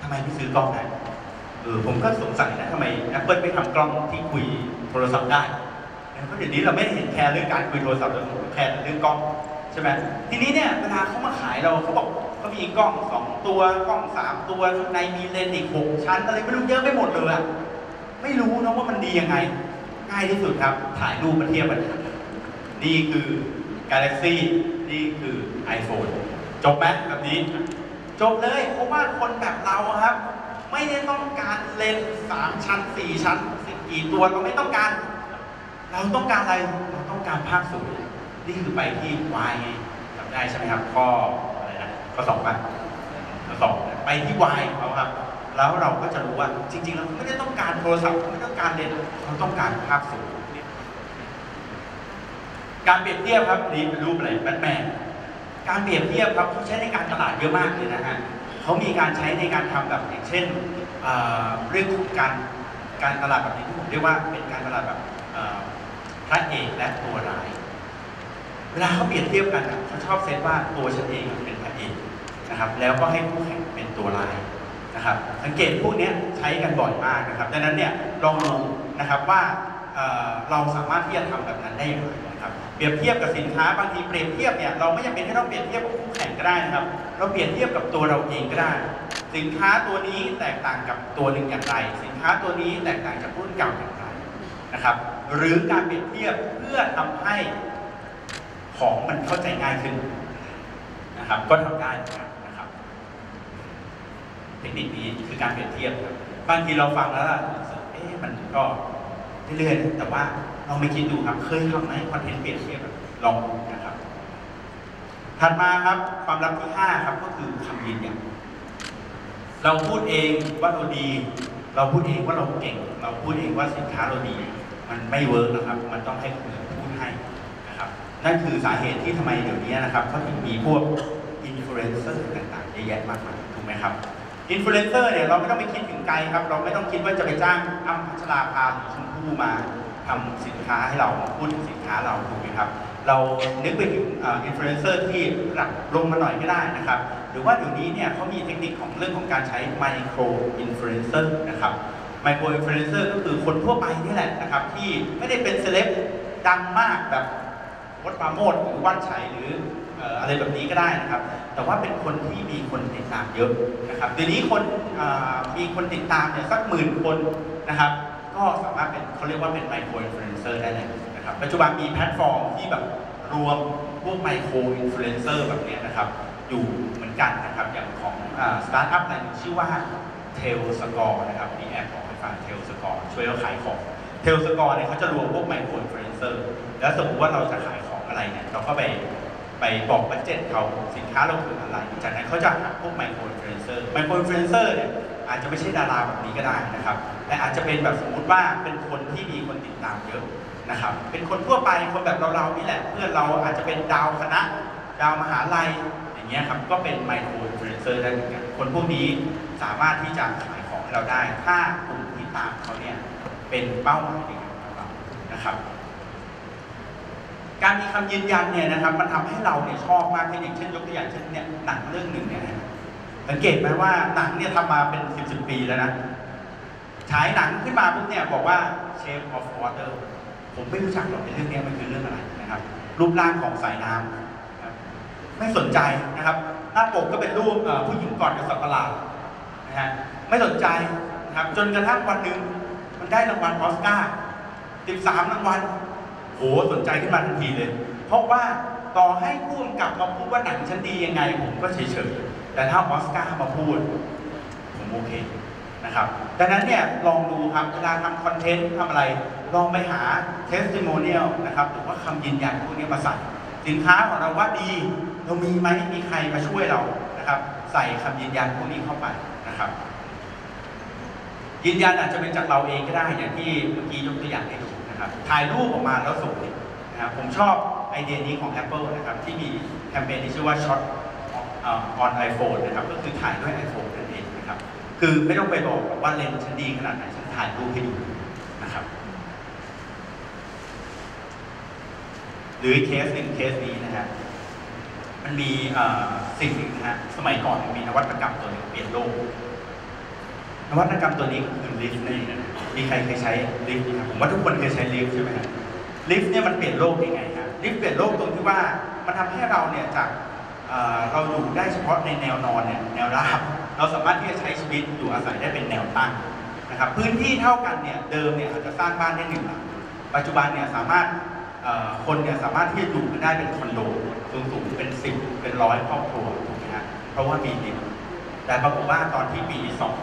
ทำไมไม่ซื้อกล้องนะผมก็สงสัยนะทำไม Apple ไม่ทำกล้องที่คุยโทรศัพท์ได้เพราะเดี๋ยวนี้เราไม่เห็นแคร์เรื่องการคุยโทรศัพท์เราแคร์เรื่องกล้องใช่ไหมทีนี้เนี่ยเวลาเขามาขายเราเขาบอกเขามีกล้อง2 ตัวกล้อง3 ตัวข้างในมีเลนส์อีก6 ชั้นอะไรไม่รู้เยอะไม่หมดเลยอะไม่รู้นะว่ามันดียังไงง่ายที่สุดครับถ่ายรูปมาเทียบกันนี่คือ Galaxy นี่คือ iPhone จบไหมแบบนี้จบเลยเพราะว่าคนแบบเราครับไม่ได้ต้องการเลนส์3 ชั้น 4 ชั้น10 กี่ตัวเราไม่ต้องการเราต้องการอะไรเราต้องการภาพสวยนี่คือไปที่ Y ไงจำได้ใช่ไหมครับข้ออะไรนะข้อ2ป่ะข้อ2ไปที่ Y เขาครับแล้วเราก็จะรู้ว่าจริงๆเราไม่ได้ต้องการโทรศัพท์ไม่ต้องการเลนส์เราต้องการภาพสวยการเปรียบเทียบครับนี่เป็นรูปอะไรแบทแมนการเปรียบเทียบครับเขาใช้ในการตลาดเยอะมากเลยนะฮะเขามีการใช้ในการทำแบบอย่างเช่นเรื่องของการตลาดแบบนี้ที่ผมเรียกว่าเป็นการตลาดแบบพระเอกและตัวร้ายเวลาเขาเปรียบเทียบกันเขาชอบเซตว่าตัวฉันเองเป็นพระเอกนะครับแล้วก็ให้คู่แข่งเป็นตัวร้ายนะครับสังเกตพวกนี้ใช้กันบ่อยมากนะครับดังนั้นเนี่ยลองดูนะครับว่าเราสามารถที่จะทำแบบนั้นได้อย่างไรนะครับเปรียบเทียบกับสินค้าบางทีเปรียบเทียบเนี่ยเราไม่จำเป็นที่ต้องเปรียบเทียบกับคู่แข่งก็ได้นะครับเราเปรียบเทียบกับตัวเราเองก็ได้สินค้าตัวนี้แตกต่างกับตัวหนึ่งอย่างไรสินค้าตัวนี้แตกต่างจากรุ่นเก่าอย่างไรนะครับหรือการเปรียบเทียบเพื่อทำให้ของมันเข้าใจง่ายขึ้นนะครับก็ทำได้นะครับเทคนิคนี้คือการเปรียบเทียบครับบางทีเราฟังแล้วมันก็เรื่อยๆแต่ว่าเราไม่คิดดูครับเคยทำไหมคอนเทนต์เปรียบเทียบลองดูนะครับถัดมาครับความลับที่5ครับก็คือคำยืนยันเราพูดเองว่าเราดีเราพูดเองว่าเราเก่งเราพูดเองว่าสินค้าเราดีมันไม่เวิร์กนะครับมันต้องให้คนอื่นพูดให้นะครับนั่นคือสาเหตุที่ทำไมเดี๋ยวนี้นะครับเขาถึงมีพวกอินฟลูเอนเซอร์ต่างๆเยอะแยะมากมายถูกไหมครับอินฟลูเอนเซอร์เนี่ยเราไม่ต้องไปคิดถึงไกลครับเราไม่ต้องคิดว่าจะไปจ้างอ้ำพัชราภาหรือชมพู่มาทำสินค้าให้เราพูดถึงสินค้าเราถูกไหมครับเรานึกไปถึงอินฟลูเอนเซอร์ที่ระดับลงมาหน่อยก็ได้นะครับหรือว่าเดี๋ยวนี้เนี่ยเขามีเทคนิคของเรื่องของการใช้ไมโครอินฟลูเอนเซอร์นะครับไมโครอินฟลูเอนเซอร์ก็คือคนทั่วไปนี่แหละนะครับที่ไม่ได้เป็นเซเลบดังมากแบบวัดปราโมทหรือว่านชัยหรืออะไรแบบนี้ก็ได้นะครับแต่ว่าเป็นคนที่มีคนติดตามเยอะนะครับเดี๋ยวนี้คนมีคนติดตามเนี่ยสัก10,000 คนนะครับก็สามารถเป็นเขาเรียกว่าเป็นไมโครอินฟลูเอนเซอร์ได้เลยนะครับปัจจุบันมีแพลตฟอร์มที่แบบรวมพวกไมโครอินฟลูเอนเซอร์แบบนี้นะครับอยู่เหมือนกันนะครับอย่างของสตาร์ทอัพรายหนึ่งชื่อว่าเทลสกอร์นะครับมีแอปของไฟฟ้าเทลสกอร์ช่วยเราขายของเทลสกอร์เนี่ยเขาจะรวมพวกไมโครอินฟลูเอนเซอร์แล้วสมมติว่าเราจะขายของอะไรเนี่ยเราก็ไปบอกบัดเจ็ตเขาสินค้าเราคืออะไรจากนั้นเขาจะหาพวกไมโครอินฟลูเอนเซอร์เนี่ยอาจจะไม่ใช่ดาราแบบนี้ก็ได้นะครับแต่อาจจะเป็นแบบสมมติว่าเป็นคนที่มีคนติดตามเยอะนะครับเป็นคนทั่วไปคนแบบเรานี่แหละเพื่อนเราอาจจะเป็นดาวคณะดาวมหาลัยอย่างเงี้ยครับก็เป็นไมโครอินฟลูเอนเซอร์ได้เหมือนกันคนพวกนี้สามารถที่จะขายของให้เราได้ถ้ากลุ่มที่ตามเขาเนี่ยเป็นเป้าหมายในการของเรานะครับการมีคำยืนยันเนี่ยนะครับมันทำให้เราเนี่ยชอบมากขึ้นอย่างเช่นยกตัวอย่างเช่นเนี่ยหนังเรื่องหนึ่งเนี่ยสังเกตไหมว่าหนังเนี่ยทำมาเป็น10 ปีแล้วนะฉายหนังขึ้นมาปุ๊บเนี่ยบอกว่า Shape of Water ผมไม่รู้จักหรอกในเรื่องนี้มันคือเรื่องอะไรนะครับรูปร่างของสายน้ำไม่สนใจนะครับหน้าปกก็เป็นรูปผู้หญิงกอดกับสัตว์ประหลาดนะฮะไม่สนใจนะครับจนกระทั่งวันหนึ่งมันได้รางวัลออสการ์13 รางวัลโหสนใจขึ้นมาทันทีเลยเพราะว่าต่อให้ผู้กำกับมาพูดว่าหนังฉันดียังไงผมก็เฉยๆแต่ถ้าออสการ์มาพูดผมโอเคนะครับดังนั้นเนี่ยลองดูครับเวลาทำคอนเทนต์ทำอะไรลองไปหา testimonial นะครับหรือว่าคำยืนยันพวกนี้มาใส่สินค้าของเราว่าดีเรามีไหมมีใครมาช่วยเรานะครับใส่คำยืนยันพวกนี้เข้าไปนะครับยืนยันอาจจะเป็นจากเราเองก็ได้อย่างที่เมื่อกี้ยกตัวอย่างให้ดูนะครับถ่ายรูปออกมาแล้วส่งนะครับผมชอบไอเดียนี้ของ Apple นะครับที่มีแคมเปญที่ชื่อว่า Shot on iPhone นะครับก็คือถ่ายด้วย iPhone นั่นเองนะครับคือไม่ต้องไปบอกว่าเลนส์ฉันดีขนาดไหนฉันถ่ายรูปให้ดูนะครับหรือเคสนี้นะฮะมันมีสิ่งหนึ่งนะฮะสมัยก่อนมีนวัตกรรมตัวหนึ่งเปลี่ยนโลกนวัตกรรมตัวนี้ก็คือลิฟต์นี่มีใครเคยใช้ลิฟต์ครับผมว่าทุกคนเคยใช้ลิฟต์ใช่ไหมครับลิฟต์เนี่ยมันเปลี่ยนโลกยังไงครับลิฟต์เปลี่ยนโลกตรงที่ว่ามันทำให้เราเนี่ยจากเราอยู่ได้เฉพาะในแนวนอนเนี่ยแนวราบเราสามารถที่จะใช้ชีวิตอยู่อาศัยได้เป็นแนวตั้งนะครับพื้นที่เท่ากันเนี่ยเดิมเนี่ยอาจจะสร้างบ้านได้1 หลังปัจจุบันเนี่ยสามารถคนเนี่ยสามารถที่จะอยู่กันได้เป็นคอนโดสูงเป็น10เป็น100ครอบครัวถูกไหมฮะเพราะว่ามีลิฟต์แต่ปรากฏว่าตอนที่ปี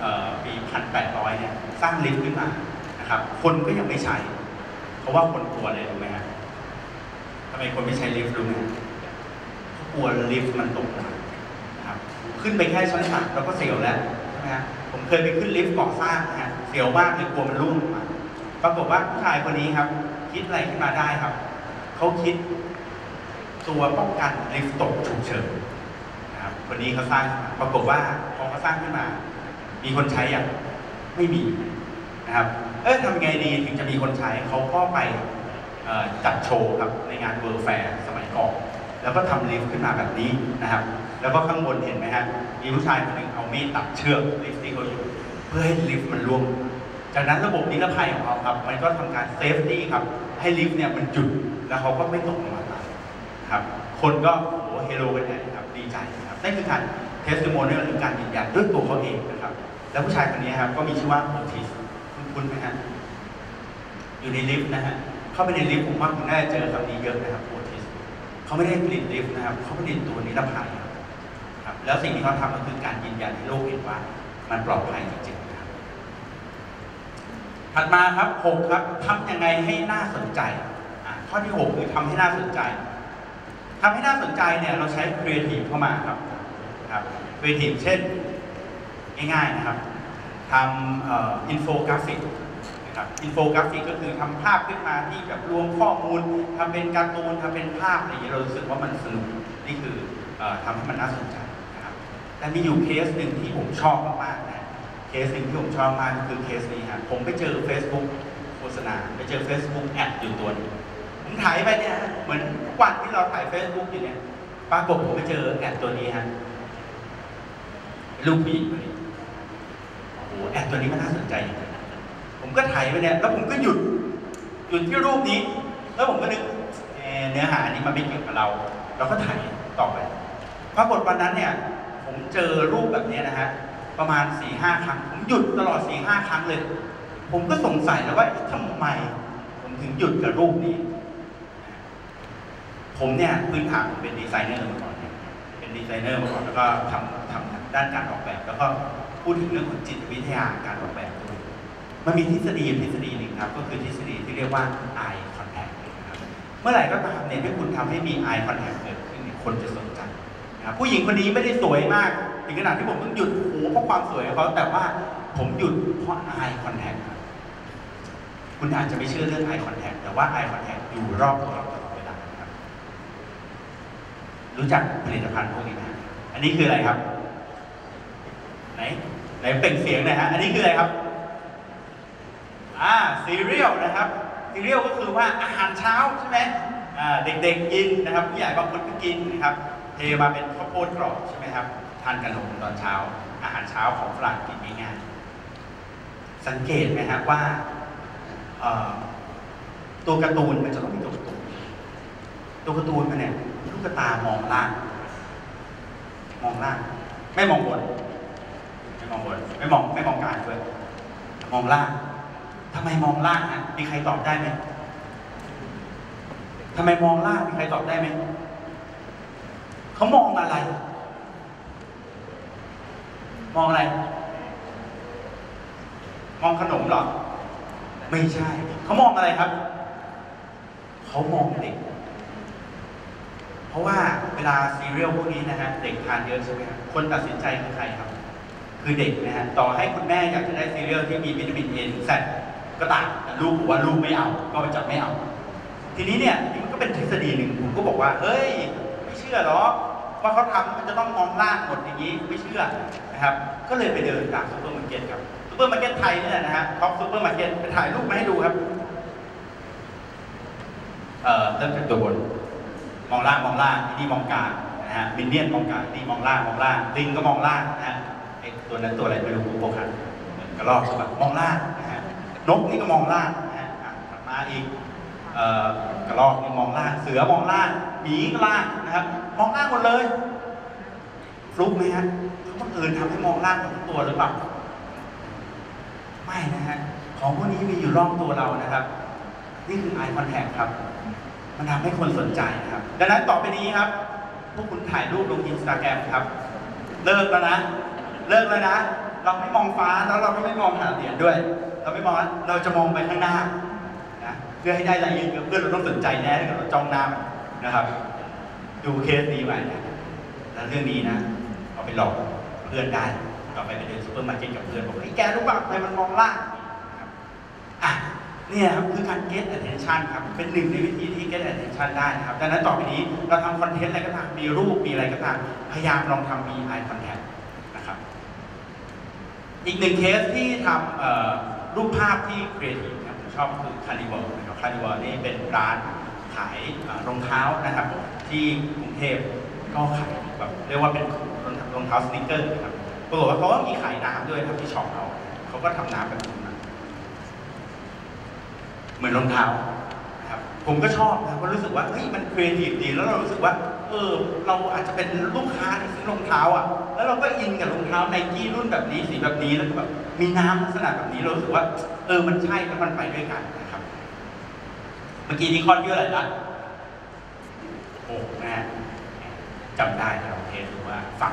1800 เนี่ยสร้างลิฟต์ขึ้นมานะครับคนก็ยังไม่ใช้เพราะว่าคนกลัวเลยรู้ไหมฮะทำไมคนไม่ใช้ลิฟต์รู้ไหมกลัวลิฟต์มันตกนะครับขึ้นไปแค่ชั้น3เราก็เสียวแล้วใช่ไหมฮะผมเคยไปขึ้นลิฟต์ก่อสร้างนะฮะเสียวมากเลยกลัวมันร่วงลงมาปรากฏว่าผู้ชายคนนี้ครับคิดอะไรขึ้นมาได้ครับเขาคิดตัวป้องกันลิฟต์ตกฉุกเฉินนะครับคนนี้เขาสร้างปรากฏว่าพอเขาสร้างขึ้นมามีคนใช้อย่างไม่มีนะครับทำไงดีถึงจะมีคนใช้เขาก็ไปจัดโชว์ครับในงานเวิลด์แฟร์สมัยก่อนแล้วก็ทำลิฟต์ขึ้นมาแบบนี้นะครับแล้วก็ข้างบนเห็นไหมฮะมีผู้ชายคนหนึ่งเอามีดตัดเชือกลิฟต์ที่เขาอยู่เพื่อให้ลิฟต์มันร่วงจากนั้นระบบนิรภัยของเขาครับมันก็ทำการเซฟตี้ครับให้ลิฟต์เนี่ยมันหยุดแล้วเขาก็ไม่ตกลงมาตายครับคนก็โอ้โหเฮโร่กันใหญ่ครับดีใจครับนั่นคือการเทสติโมเนียลหรือการยืนยันด้วยตัวเขาเองนะครับแล้วผู้ชายคนนี้ครับก็มีชื่อว่าโอทิสคุ้นไหมฮะอยู่ในลิฟต์นะฮะเข้าไปในลิฟต์ผมว่าคุณน่าจะเจอคำนี้เยอะนะครับโอทิสเขาไม่ได้ผลิตลิฟต์นะครับเขาผลิตตัวนิรภัยครับแล้วสิ่งที่เขาทำก็คือการยืนยันให้โลกเห็นว่ามันปลอดภัยจริงๆนะครับถัดมาครับ6ครับทำยังไงให้น่าสนใจข้อที่6คือทำให้น่าสนใจทำให้น่าสนใจเนี่ยเราใช้ครีเอทีฟเข้ามาครับครีเอทีฟเช่นง่ายๆนะครับทำอินโฟกราฟิกนะครับอินโฟกราฟิกก็คือทำภาพขึ้นมาที่แบบรวมข้อมูลทำเป็นการ์ตูนทำเป็นภาพอะไรอย่างนี้เรารู้สึกว่ามันสนุกนี่คือทำให้มันน่าสนใจนะครับแต่มีอยู่เคสหนึ่งที่ผมชอบมากๆนะเคสหนึ่งที่ผมชอบมากก็คือเคสนี้ครับผมไปเจอ Facebook โฆษณาไปเจอ Facebook แอดอยู่ตัวนึงผมถ่ายไปเนี่ยเหมือนทุกวันที่เราถ่าย Facebook อยู่เนี่ยปรากฏผมไปเจอแอดตัวนี้ฮะรูปผู้หญิงคนนี้โอ้แอดตัวนี้มันน่าสนใจผมก็ถ่ายไปเนี่ยแล้วผมก็หยุดที่รูปนี้แล้วผมก็นึกเนื้อหานี้มันไม่เกี่ยวกับเราก็ถ่ายต่อไปปรากฏวันนั้นเนี่ยผมเจอรูปแบบนี้นะฮะประมาณ 4-5 ครั้งผมหยุดตลอด 4-5 ครั้งเลยผมก็สงสัยแล้วว่าทำไมผมถึงหยุดกับรูปนี้ผมเนี่ยพื้นฐานผมเป็นดีไซเนอร์มาก่อนเป็นดีไซเนอร์มาก่อนแล้วก็ทำด้านการออกแบบแล้วก็พูดถึงเรื่องของจิตวิทยาการออกแบบด้วยมันมีทฤษฎีหนึ่งครับก็คือทฤษฎีที่เรียกว่า eye contact นะครับเมื่อไหร่ก็ตามเนี่ยที่คุณทำให้มี eye contact เกิดขึ้นคนจะสนใจนะครับผู้หญิงคนนี้ไม่ได้สวยมากถึงขนาดที่ผมต้องหยุดเพราะความสวยของเขาแต่ว่าผมหยุดเพราะ eye contact คุณอาจจะไม่เชื่อเรื่อง eye contact แต่ว่า eye contact อยู่รอบตัวเราตลอดเวลาครับรู้จักผลิตภัณฑ์พวกนี้ไหมอันนี้คืออะไรครับไหนเปล่งเสียงหน่อยฮะอันนี้คืออะไรครับซีเรียลนะครับซีเรียลก็คือว่าอาหารเช้าใช่ไหมเด็กๆกินนะครับผู้ใหญ่บางคนก็กินนะครับเทมาเป็นข้าวโพดกรอบใช่ไหมครับทานขนมตอนเช้าอาหารเช้าของฝรั่งกินง่ายๆสังเกตไหมครับว่าตัวการ์ตูนมันจะต้องมีตัวการ์ตูนมันเนี่ยลูกตามองล่างไม่มองบนไม่มองกลางด้วยมองล่างทำไมมองล่างนะมีใครตอบได้ไหมทำไมมองล่างมีใครตอบได้ไหมเขามองอะไรมองขนมหรอไม่ใช่เขามองอะไรครับเขามองเด็กเพราะว่าเวลาซีเรียลพวกนี้นะฮะเด็กทานเยอะใช่ไหมครับคนตัดสินใจคือใครครับคือเด็กนะฮะต่อให้คุณแม่อยากจะได้ซีเรียลที่มีวิตามิน A ถึง Z ก็ตามแต่ลูกบอกว่าลูกไม่เอาก็จะไม่เอาทีนี้เนี่ยมันก็เป็นทฤษฎีหนึ่งผมก็บอกว่าเฮ้ยไม่เชื่อหรอว่าเขาทำมันจะต้องมองล่างหมดอย่างนี้ไม่เชื่อนะครับก็เลยไปเดินตามซูเปอร์มาร์เก็ตครับซูเปอร์มาร์เก็ตไทยนี่แหละนะฮะท็อปซูเปอร์มาร์เก็ตไปถ่ายรูปมาให้ดูครับเริ่มจากตัวบนมองล่างนี่มองกลางนะฮะมินเนี่ยนมองกลางนี่มองล่างลิงก็มองล่างนะฮะไอ้ตัวนั้นตัวอะไรไม่รู้โปรคันกระรอกแบบมองล่างนะฮะนกนี่ก็มองล่างนะฮะถัดมาอีกกระรอกนี่มองล่างเสือมองล่างหมีก็ล่างนะครับมองล่างหมดเลยฟลุกไหมฮะเขาบังเอิญทำให้มองล่างทั้งตัวหรือเปล่าไม่นะฮะของพวกนี้มีอยู่รอบตัวเรานะครับนี่คือ eye contact ครับมันทำให้คนสนใจนะครับดังนั้นต่อไปนี้ครับพวกคุณถ่ายรูปลง Instagram ครับเลิกแล้วนะเลิกแล้วนะเราไม่มองฟ้าแล้วเราก็ไม่มองหาเหรียญด้วยเราไม่มองเราจะมองไปข้างหน้านะเพื่อให้ได้รายละเอียดเพื่อนเราต้องสนใจแน่ถ้าเกิดเราจ้องหน้านะครับดูเคสนี้ไว้นะแล้วเรื่องนี้นะเอาไปหลอกเพื่อนได้ต่อไปเดินซูเปอร์มาร์เก็ตกับเพื่อนบอกไอ้แกรู้ป่ะทำไมมันมองล่างอ่ะเนี่ยครับคือการ get attention ครับเป็นหนึ่งในวิธีที่ get attention ได้นะครับดังนั้นต่อไปนี้เราทำคอนเทนต์อะไรก็ตามมีรูปมีอะไรก็ตามพยายามลองทำ eye contact นะครับอีกหนึ่งเคสที่ทำรูปภาพที่ครีเอทีฟนะครับผมชอบคือ Carnival นะครับ Carnival นี่เป็นร้านขายรองเท้านะครับที่กรุงเทพก็ขายแบบเรียกว่าเป็นรองเท้าสนิเกอร์นะครับปรากฏว่าเขาก็มีขายน้ำด้วยครับที่ช็อปเขาก็ทำน้ำแบบนี้เหมือนรองเท้านะครับผมก็ชอบนะเพราะรู้สึกว่าเฮ้ยมันครีเอทีฟดีแล้วเรารู้สึกว่าเราอาจจะเป็นลูกค้าที่ซื้อรองเท้าอ่ะแล้วเราก็อินกับรองเท้าไนกี้รุ่นแบบนี้สีแบบนี้แล้วก็แบบมีน้ำลักษณะแบบนี้เรารู้สึกว่ามันใช่แล้วมันไปด้วยกันนะครับเมื่อกี้นี้ข้อที่อะไรนะ6นะฮะจำได้เราเทสดูว่าฟัง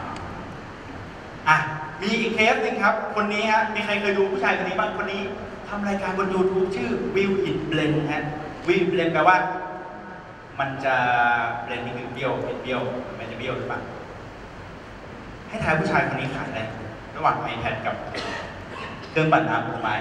มีอีกเคสหนึ่งครับคนนี้ฮะมีใครเคยดูผู้ชายคนนี้บ้างคนนี้ทำรายการบน YouTube ชื่อ Will It Blend ฮะ Will It Blend แปลว่ามันจะเบลนด์นี่คือเบี้ยวเป็นเบี้ยวมันจะเบี้ยวหรือเปล่าให้ทายผู้ชายคนนี้ขายอะไรระหว่าง iPad กับเครื่องปั่นน้ำผลไม้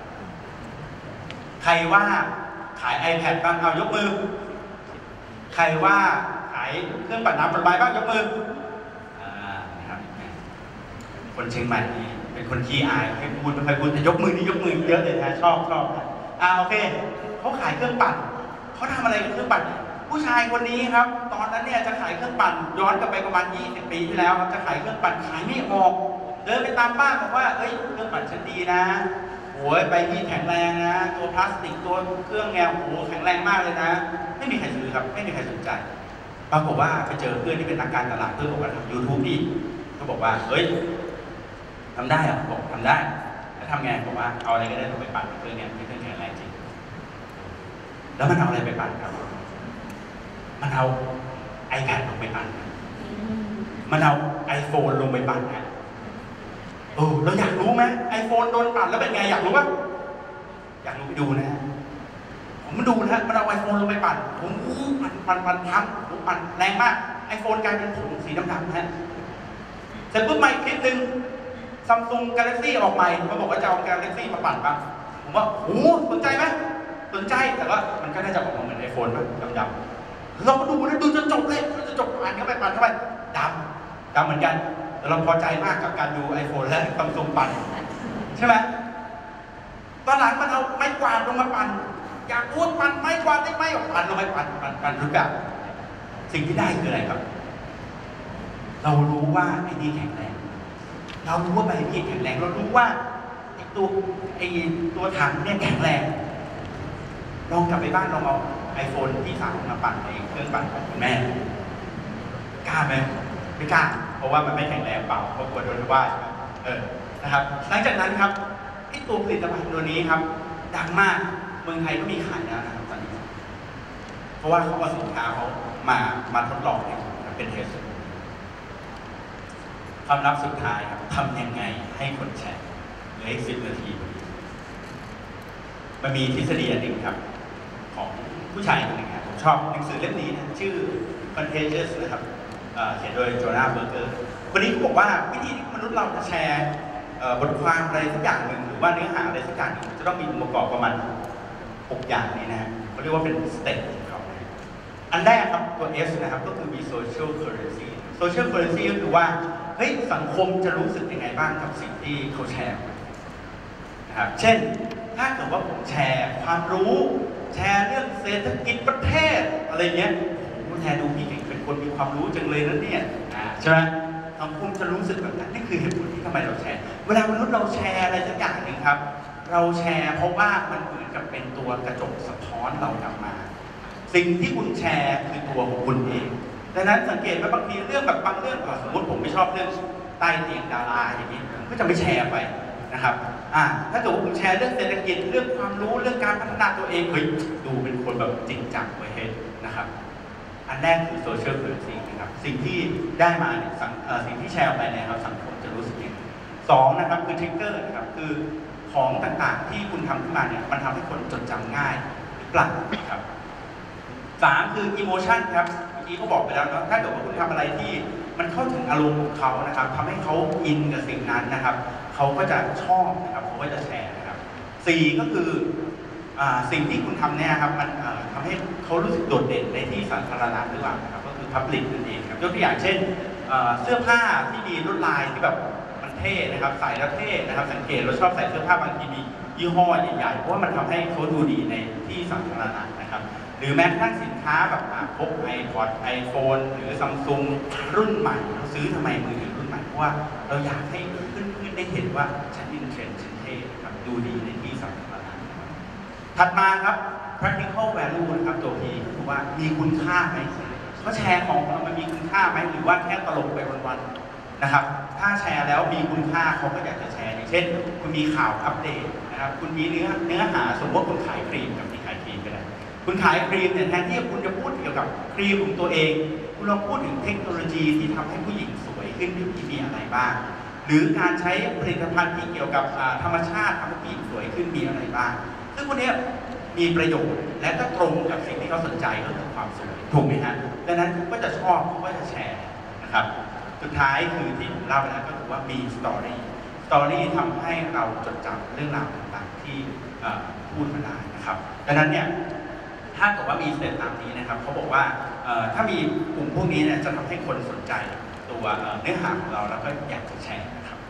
ใครว่าขาย iPad บ้างเอายกมือใครว่าขายเครื่องปั่นน้ำผลไม้บ้างยกมือนะครับคนเชียงใหม่นี่เป็นคนขี้อายให้พูดไม่ค่อยพูดแต่ยกมือนี่ยกมือเยอะเลยนะชอบโอเคเขาขายเครื่องปั่นเขาทำอะไรกับเครื่องปั่นผู้ชายคนนี้ครับตอนนั้นเนี่ยจะขายเครื่องปั่นย้อนกลับไปประมาณ20 ปีที่แล้วครับจะขายเครื่องปั่นขายไม่ออกเดินไปตามบ้านบอกว่าเฮ้ยเครื่องปั่นฉันดีนะโอ้ยใบมีดแข็งแรงนะตัวพลาสติกตัวเครื่องแนวโอ้โหแข็งแรงมากเลยนะไม่มีใครซื้อครับไม่มีใครสนใจปรากฏว่าไปเจอเพื่อนที่เป็นนักการตลาดเพื่อนบอกว่าทำ YouTube ดีเขาบอกว่าเฮ้ยทำได้เหรอบอกทำได้แล้วทำไงบอกว่าเอาอะไรก็ได้ลงไปปั่นเครื่องเนี้ยเครื่องแข็งแรงจริงแล้วมันเอาอะไรไปปั่นครับมันเอา iPad ลงไปปั่นมันเอา iPhone ลงไปปั่นนะเราอยากรู้ไหม iPhone โดนปั่นแล้วเป็นไงอยากรู้ปะอยากรู้ไปดูนะผมมาดูนะมันเอา iPhone ลงไปปั่นผมปั่นทั้งปั่นแรงมาก iPhone กลายเป็นผงสีดำๆนะเสร็จปุ๊บมาอีกคลิปหนึ่ง Samsung Galaxy ออกใหม่มาบอกว่าจะเอา Galaxy มาปั่นบ้างผมว่าโอ้สนใจไหมสนใจแต่ว่ามันก็น่าจะออกมาเหมือน iPhone ป่ะดำๆเรามาดูนะดูจนจบเลยจนจบปั่นเข้าไปดำเหมือนกันแต่เราพอใจมากกับการดู iPhone และ Samsung ปั่นใช่ไหมตอนหลังมันเอาไม้กวาดลงมาปั่นอยากอ้วนปั่นไม้กวาดได้ไหมปั่นลงไปปั่นทุกอย่างสิ่งที่ได้คืออะไรครับเรารู้ว่าไอ้นี่แข็งแรงเรารู้ว่าใบมีดแข็งแรงเรารู้ว่าไอ้ตัวถังเนี่ยแข็งแรงลองกลับไปบ้านลองเอา iPhone ที่3มาปั่นในเครื่องปั่นของคุณแม่กล้าไหมไม่กล้าเพราะว่ามันไม่แข็งแรงเปล่าเพราะกลัวโดนว่าใช่ไหมนะครับหลังจากนั้นครับไอ้ตัวผลิตภัณฑ์ตัวนี้ครับดังมากเมืองไทยก็มีขายแล้วนะครับตอนนี้เพราะว่าเขาเอาสินค้าเขามาทดลองเนี่ยเป็นเทสความลับสุดท้ายครับทำยังไงให้คนแชร์เหลืออีก10 นาทีมันมีทฤษฎีอันหนึ่งครับของผู้ชายคนหนึ่งครับผมชอบหนังสือเล่มนี้นะชื่อ Contagious นะครับเขียนโดยโจนาห์เบอร์เกอร์คนนี้เขาบอกว่าวิธีที่มนุษย์เราจะแชร์บทความอะไรสักอย่างหนึ่งหรือว่าเนื้อหาอะไรสักอย่างหนึ่งจะต้องมีองค์ประกอบประมาณ6 อย่างนี้นะเขาเรียกว่าเป็นสเต็ปของเขาอันแรกครับตัว S นะครับก็คือมี social currency social currency ก็คือว่าเฮ้ยสังคมจะรู้สึกยังไงบ้างกับสิ่งที่เขาแชร์นะครับเช่นถ้าเกิดว่าผมแชร์ความรู้แชร์เรื่องเศรษฐกิจประเทศอะไรเงี้ยโอ้โหแชร์ดูพี่เก่งเป็นคนมีความรู้จังเลยนะเนี่ยใช่ไหมสังคมจะรู้สึกแบบนั้นนี่คือเหตุผลที่ทำไมเราแชร์เวลามนุษย์เราแชร์อะไรสักอย่างหนึ่งครับเราแชร์เพราะว่ามันเหมือนกับเป็นตัวกระจกสะท้อนเรากลับมาสิ่งที่คุณแชร์คือตัวของคุณเองดังนั้นสังเกตว่าบางทีเรื่องแบบบางเรื่องสมมติผมไม่ชอบเรื่องใต้เตียงดาราอย่างนี้ผมก็จะไม่แชร์ไปนะครับถ้าเกิดว่าผมแชร์เรื่องเศรษฐกิจเรื่องความรู้เรื่องการพัฒนาตัวเองเฮ้ยดูเป็นคนแบบจริงจังไว้ให้นะครับอันแรกคือโซเชียลเคอร์เรนซีนะครับสิ่งที่ได้มาเนี่ยสิ่งที่แชร์ออกไปเนี่ยครับสังคมจะรู้สึกยังไงสองนะครับคือทริกเกอร์นะครับคือของต่างๆที่คุณทำขึ้นมาเนี่ยมันทำให้คนจดจำง่ายหรือเปล่าครับสามคืออิโมชันครับเมื่อกี้เขาบอกไปแล้วนะถ้าเกิดว่าคุณทำอะไรที่มันเข้าถึงอารมณ์ของเขานะครับทำให้เขาอินกับสิ่งนั้นนะครับเขาก็จะชอบนะครับเขาก็จะแชร์นะครับสี่ก็คือสิ่งที่คุณทำเนี่ยครับมันทำให้เขารู้สึกโดดเด่นในที่สาธารณะหรือเปล่านะครับก็คือ Public นั่นเองครับยกตัวอย่างเช่นเสื้อผ้าที่มีลวดลายที่แบบมันเท่นะครับใส่แล้วเท่นะครับสังเกตเราชอบใส่เสื้อผ้าบางทีมียี่ห้อใหญ่ๆเพราะว่ามันทำให้เขาดูดีในที่สาธารณะนะครับหรือแม้กระทั่งสินค้าแบบพก iPod iPhone หรือ Samsung รุ่นใหม่เราซื้อทำไมมือถือรุ่นใหม่เพราะว่าเราอยากให้เพื่อนๆได้เห็นว่าฉันอินเทรนด์ฉันเท่ครับดูดีในที่สาธารณะถัดมาครับ practical value นะครับตัว P ก็คือว่ามีคุณค่าไหมเขาแชร์ของเรามันมีคุณค่าไหมหรือว่าแค่ตลกไปวันๆนะครับถ้าแชร์แล้วมีคุณค่าเขาก็อยากจะแชร์อย่างเช่นคุณมีข่าวอัปเดตนะครับคุณมีเนื้อหาสมมติว่าคุณขายครีมกับที่ขายครีมก็ได้คุณขายครีมเนี่ยแทนที่คุณจะพูดเกี่ยวกับครีมของตัวเองคุณลองพูดถึงเทคโนโลยีที่ทำให้ผู้หญิงสวยขึ้นที่มีอะไรบ้างหรือการใช้ผลิตภัณฑ์ที่เกี่ยวกับธรรมชาติทำให้ผู้หญิงสวยขึ้นมีอะไรบ้างซึ่งพวกนี้มีประโยชน์และก็ตรงกับสิ่งที่เขาสนใจก็คือความสวยถูกไหมฮะดังนั้นเขาก็จะชอบเขาก็จะแชร์นะครับสุดท้ายคือที่ผมเล่าไปแล้วก็คือว่ามีสตอรี่ทำให้เราจดจำเรื่องราวต่างๆที่พูดมาได้นะครับดังนั้นเนี่ยถ้าเกิดว่ามีสเต็ปตามนี้นะครับเขาบอกว่าถ้ามีกลุ่มพวกนี้เนี่ยจะทำให้คนสนใจตัวเนื้อหาของเราแล้วก็อยากจะแชร์นะครับ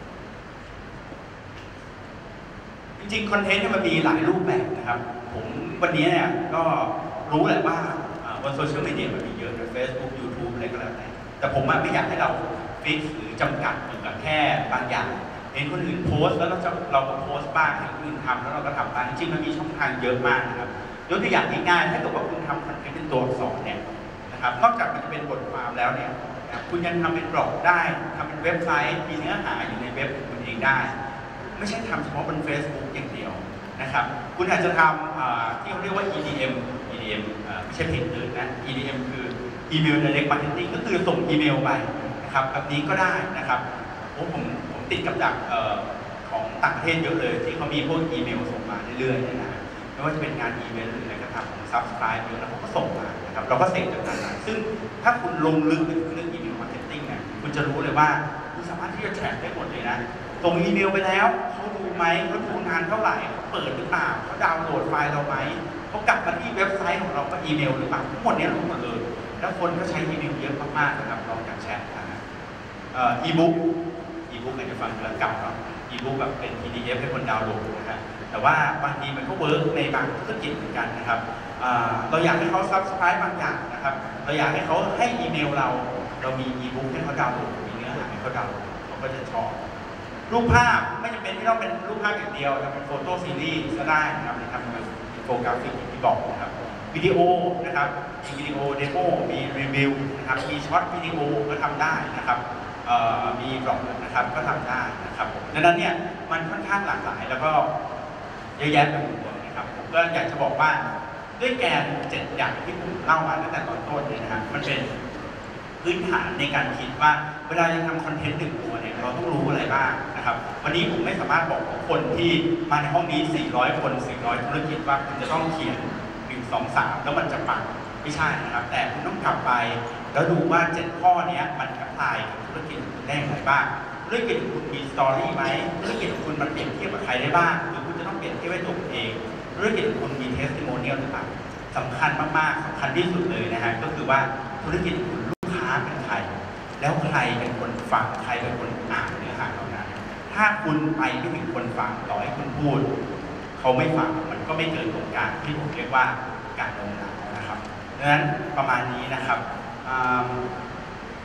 จริงๆคอนเทนต์เนี่ยมันมีหลายรูปแบบนะครับผมวันนี้เนี่ยก็รู้แหละว่าบนโซเชียลมีเดียมันมีเยอะใน Facebook YouTube อะไรก็แล้วแต่ผมไม่อยากให้เราฟิกหรือจำกัดอยู่กับแค่บางอย่างเห็นคนอื่นโพสต์แล้วเราก็โพสต์บ้างเห็นคนอื่นทำแล้วเราก็ทำบ้างจริงๆมันมีช่องทางเยอะมากนะครับยกตัวอย่างง่ายๆถ้าเกิดว่าคุณทำคอนเทนต์เป็นตัวอักษรเนี่ยนะครับนอกจากมันจะเป็นบทความแล้วเนี่ยคุณยังทำเป็นบล็อกได้ทำเป็นเว็บไซต์มีเนื้อหาอยู่ในเว็บคุณเองได้ไม่ใช่ทำเฉพาะบน Facebook อย่างเดียวนะครับคุณอาจจะทำที่เขาเรียกว่า EDM ไม่ใช่เพจอื่นนะ EDM คือ Email Direct Marketing ก็คือส่งอีเมลไปนะครับแบบนี้ก็ได้นะครับผมติดกับดักของต่างประเทศเยอะเลยที่เขามีพวกอีเมลส่งมาเรื่อยๆนะไม่ว่าจะเป็นงานอีเวนต์หรืออะไรก็ตามผม Subscribe เยอะแล้วผมก็ส่งมานะครับเราก็เสร็จจากนั้นซึ่งถ้าคุณลงลึกไปถึงเรื่อง Email Marketing เนี่ยคุณจะรู้เลยว่าคุณสามารถที่จะแทร็กได้หมดเลยนะส่งอีเมลไปแล้วเขาดูไหมเขาดูนานเท่าไหร่เขาเปิดหรือเปล่าเขาดาวน์โหลดไฟล์เราไหมเขากลับมาที่เว็บไซต์ของเราก็อีเมลหรือเปล่าทั้งหมดนี้รู้หมดเลยแล้วคนก็ใช้อีเมลเยอะมากๆนะครับลองจากแชทนะอีบุ๊กอาจจะฟังแล้วเก่าเนาะอีบุ๊กแบบเป็น PDF ให้คนดาวน์โหลดนะฮะแต่ว่าบางทีมันก็เวิร์กในบางธุรกิจเหมือนกันนะครับเราอยากให้เขา Subscribe บางอย่างนะครับเราอยากให้เขาให้อีเมลเรามีอีบุ๊กให้เขาดาวน์โหลดมีเนื้อหาให้เขาดาวน์โหลดเขาก็จะชอบรูปภาพไม่จำเป็นที่ต้องเป็นรูปภาพอย่างเดียวจะเป็นโฟโต้ซีรีส์ก็ได้นะครับทำเป็นอินโฟกราฟิกที่บอกนะครับวิดีโอนะครับมีวิดีโอเดโมมีรีวิวนะครับมีช็อตวิดีโอก็ทำได้นะครับมีบล็อกนะครับก็ทำได้นะครับดังนั้นเนี่ยมันค่อนข้างหลากหลายแล้วก็เยอะแยะไปหมดนะครับผมก็อยากจะบอกว่าด้วยแกน7อย่างที่ผมเล่ามาตั้งแต่ตอนต้นเนี่ยนะครับมันเป็นพื้นฐานในการคิดว่าเวลาจะทำคอนเทนต์1ตัวเนี่ยเราต้องรู้อะไรบ้างนะครับวันนี้ผมไม่สามารถบอกคนที่มาในห้องนี้400คน400ธุรกิจว่าคุณจะต้องเขียน1 2 3แล้วมันจะปังไม่ใช่นะครับแต่คุณต้องกลับไปแล้วดูว่า7ข้อนี้มันแอพพลายกับธุรกิจคุณได้อย่างไรบ้างธุรกิจคุณมีสตอรี่ไหมธุรกิจคุณมันเปรียบเทียบกับใครได้บ้างหรือคุณจะต้องเปรียบเทียบให้ตัวคุณเองธุรกิจคุณมีเทสติโมเนียลหรือเปล่าสำคัญมากๆสำคัญที่สุดเลยนะฮะก็คือว่าธุรกิจคุณลูกค้าเป็นใครแล้วใครเป็นคนฟังใครเป็นคนอ่านเนื้อหาเหล่านั้นถ้าคุณไปไม่ถึงคนฟังต่อให้คุณพูดเขาไม่ฟังมันก็ไม่เกิดโครงการที่ผมเรียกว่าการโน้มน้าวนะครับดังนั้นประมาณนี้นะครับ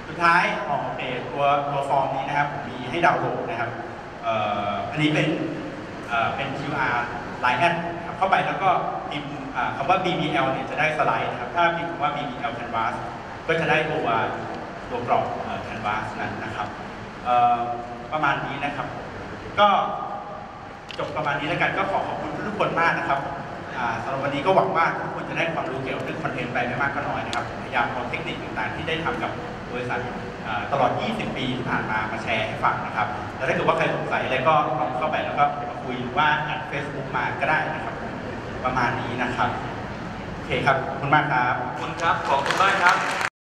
สุดท้ายโอเคตัวฟอร์มนี้นะครับผมมีให้ดาวน์โหลดนะครับอันนี้เป็น QR Line แอดเข้าไปแล้วก็พิมพ์คำว่า BBL เนี่ยจะได้สไลด์นะครับถ้าพิมพ์คำว่า BBL Canvas ก็จะได้ตัวกรอบCanvas นั้นนะครับประมาณนี้นะครับก็จบประมาณนี้แล้วกันก็ขอบคุณทุกคนมากนะครับสำหรับวันนี้ก็หวังว่าทุกคนจะได้ความรู้เกี่ยวกับเรื่องคอนเทนต์ไปไม่มากก็น้อยนะครับพยายามเอาเทคนิคต่างๆที่ได้ทำกับบริษัทตลอด 20 ปีที่ผ่านมาแชร์ให้ฟังนะครับแล้วถ้าเกิดว่าใครสงสัยอะไรก็ลองเข้าไปแล้วก็มาคุยหรือว่าแอด Facebook มาก็ได้นะครับประมาณนี้นะครับโอเคครับขอบคุณมากครับขอบคุณครับ ขอบคุณมากครับ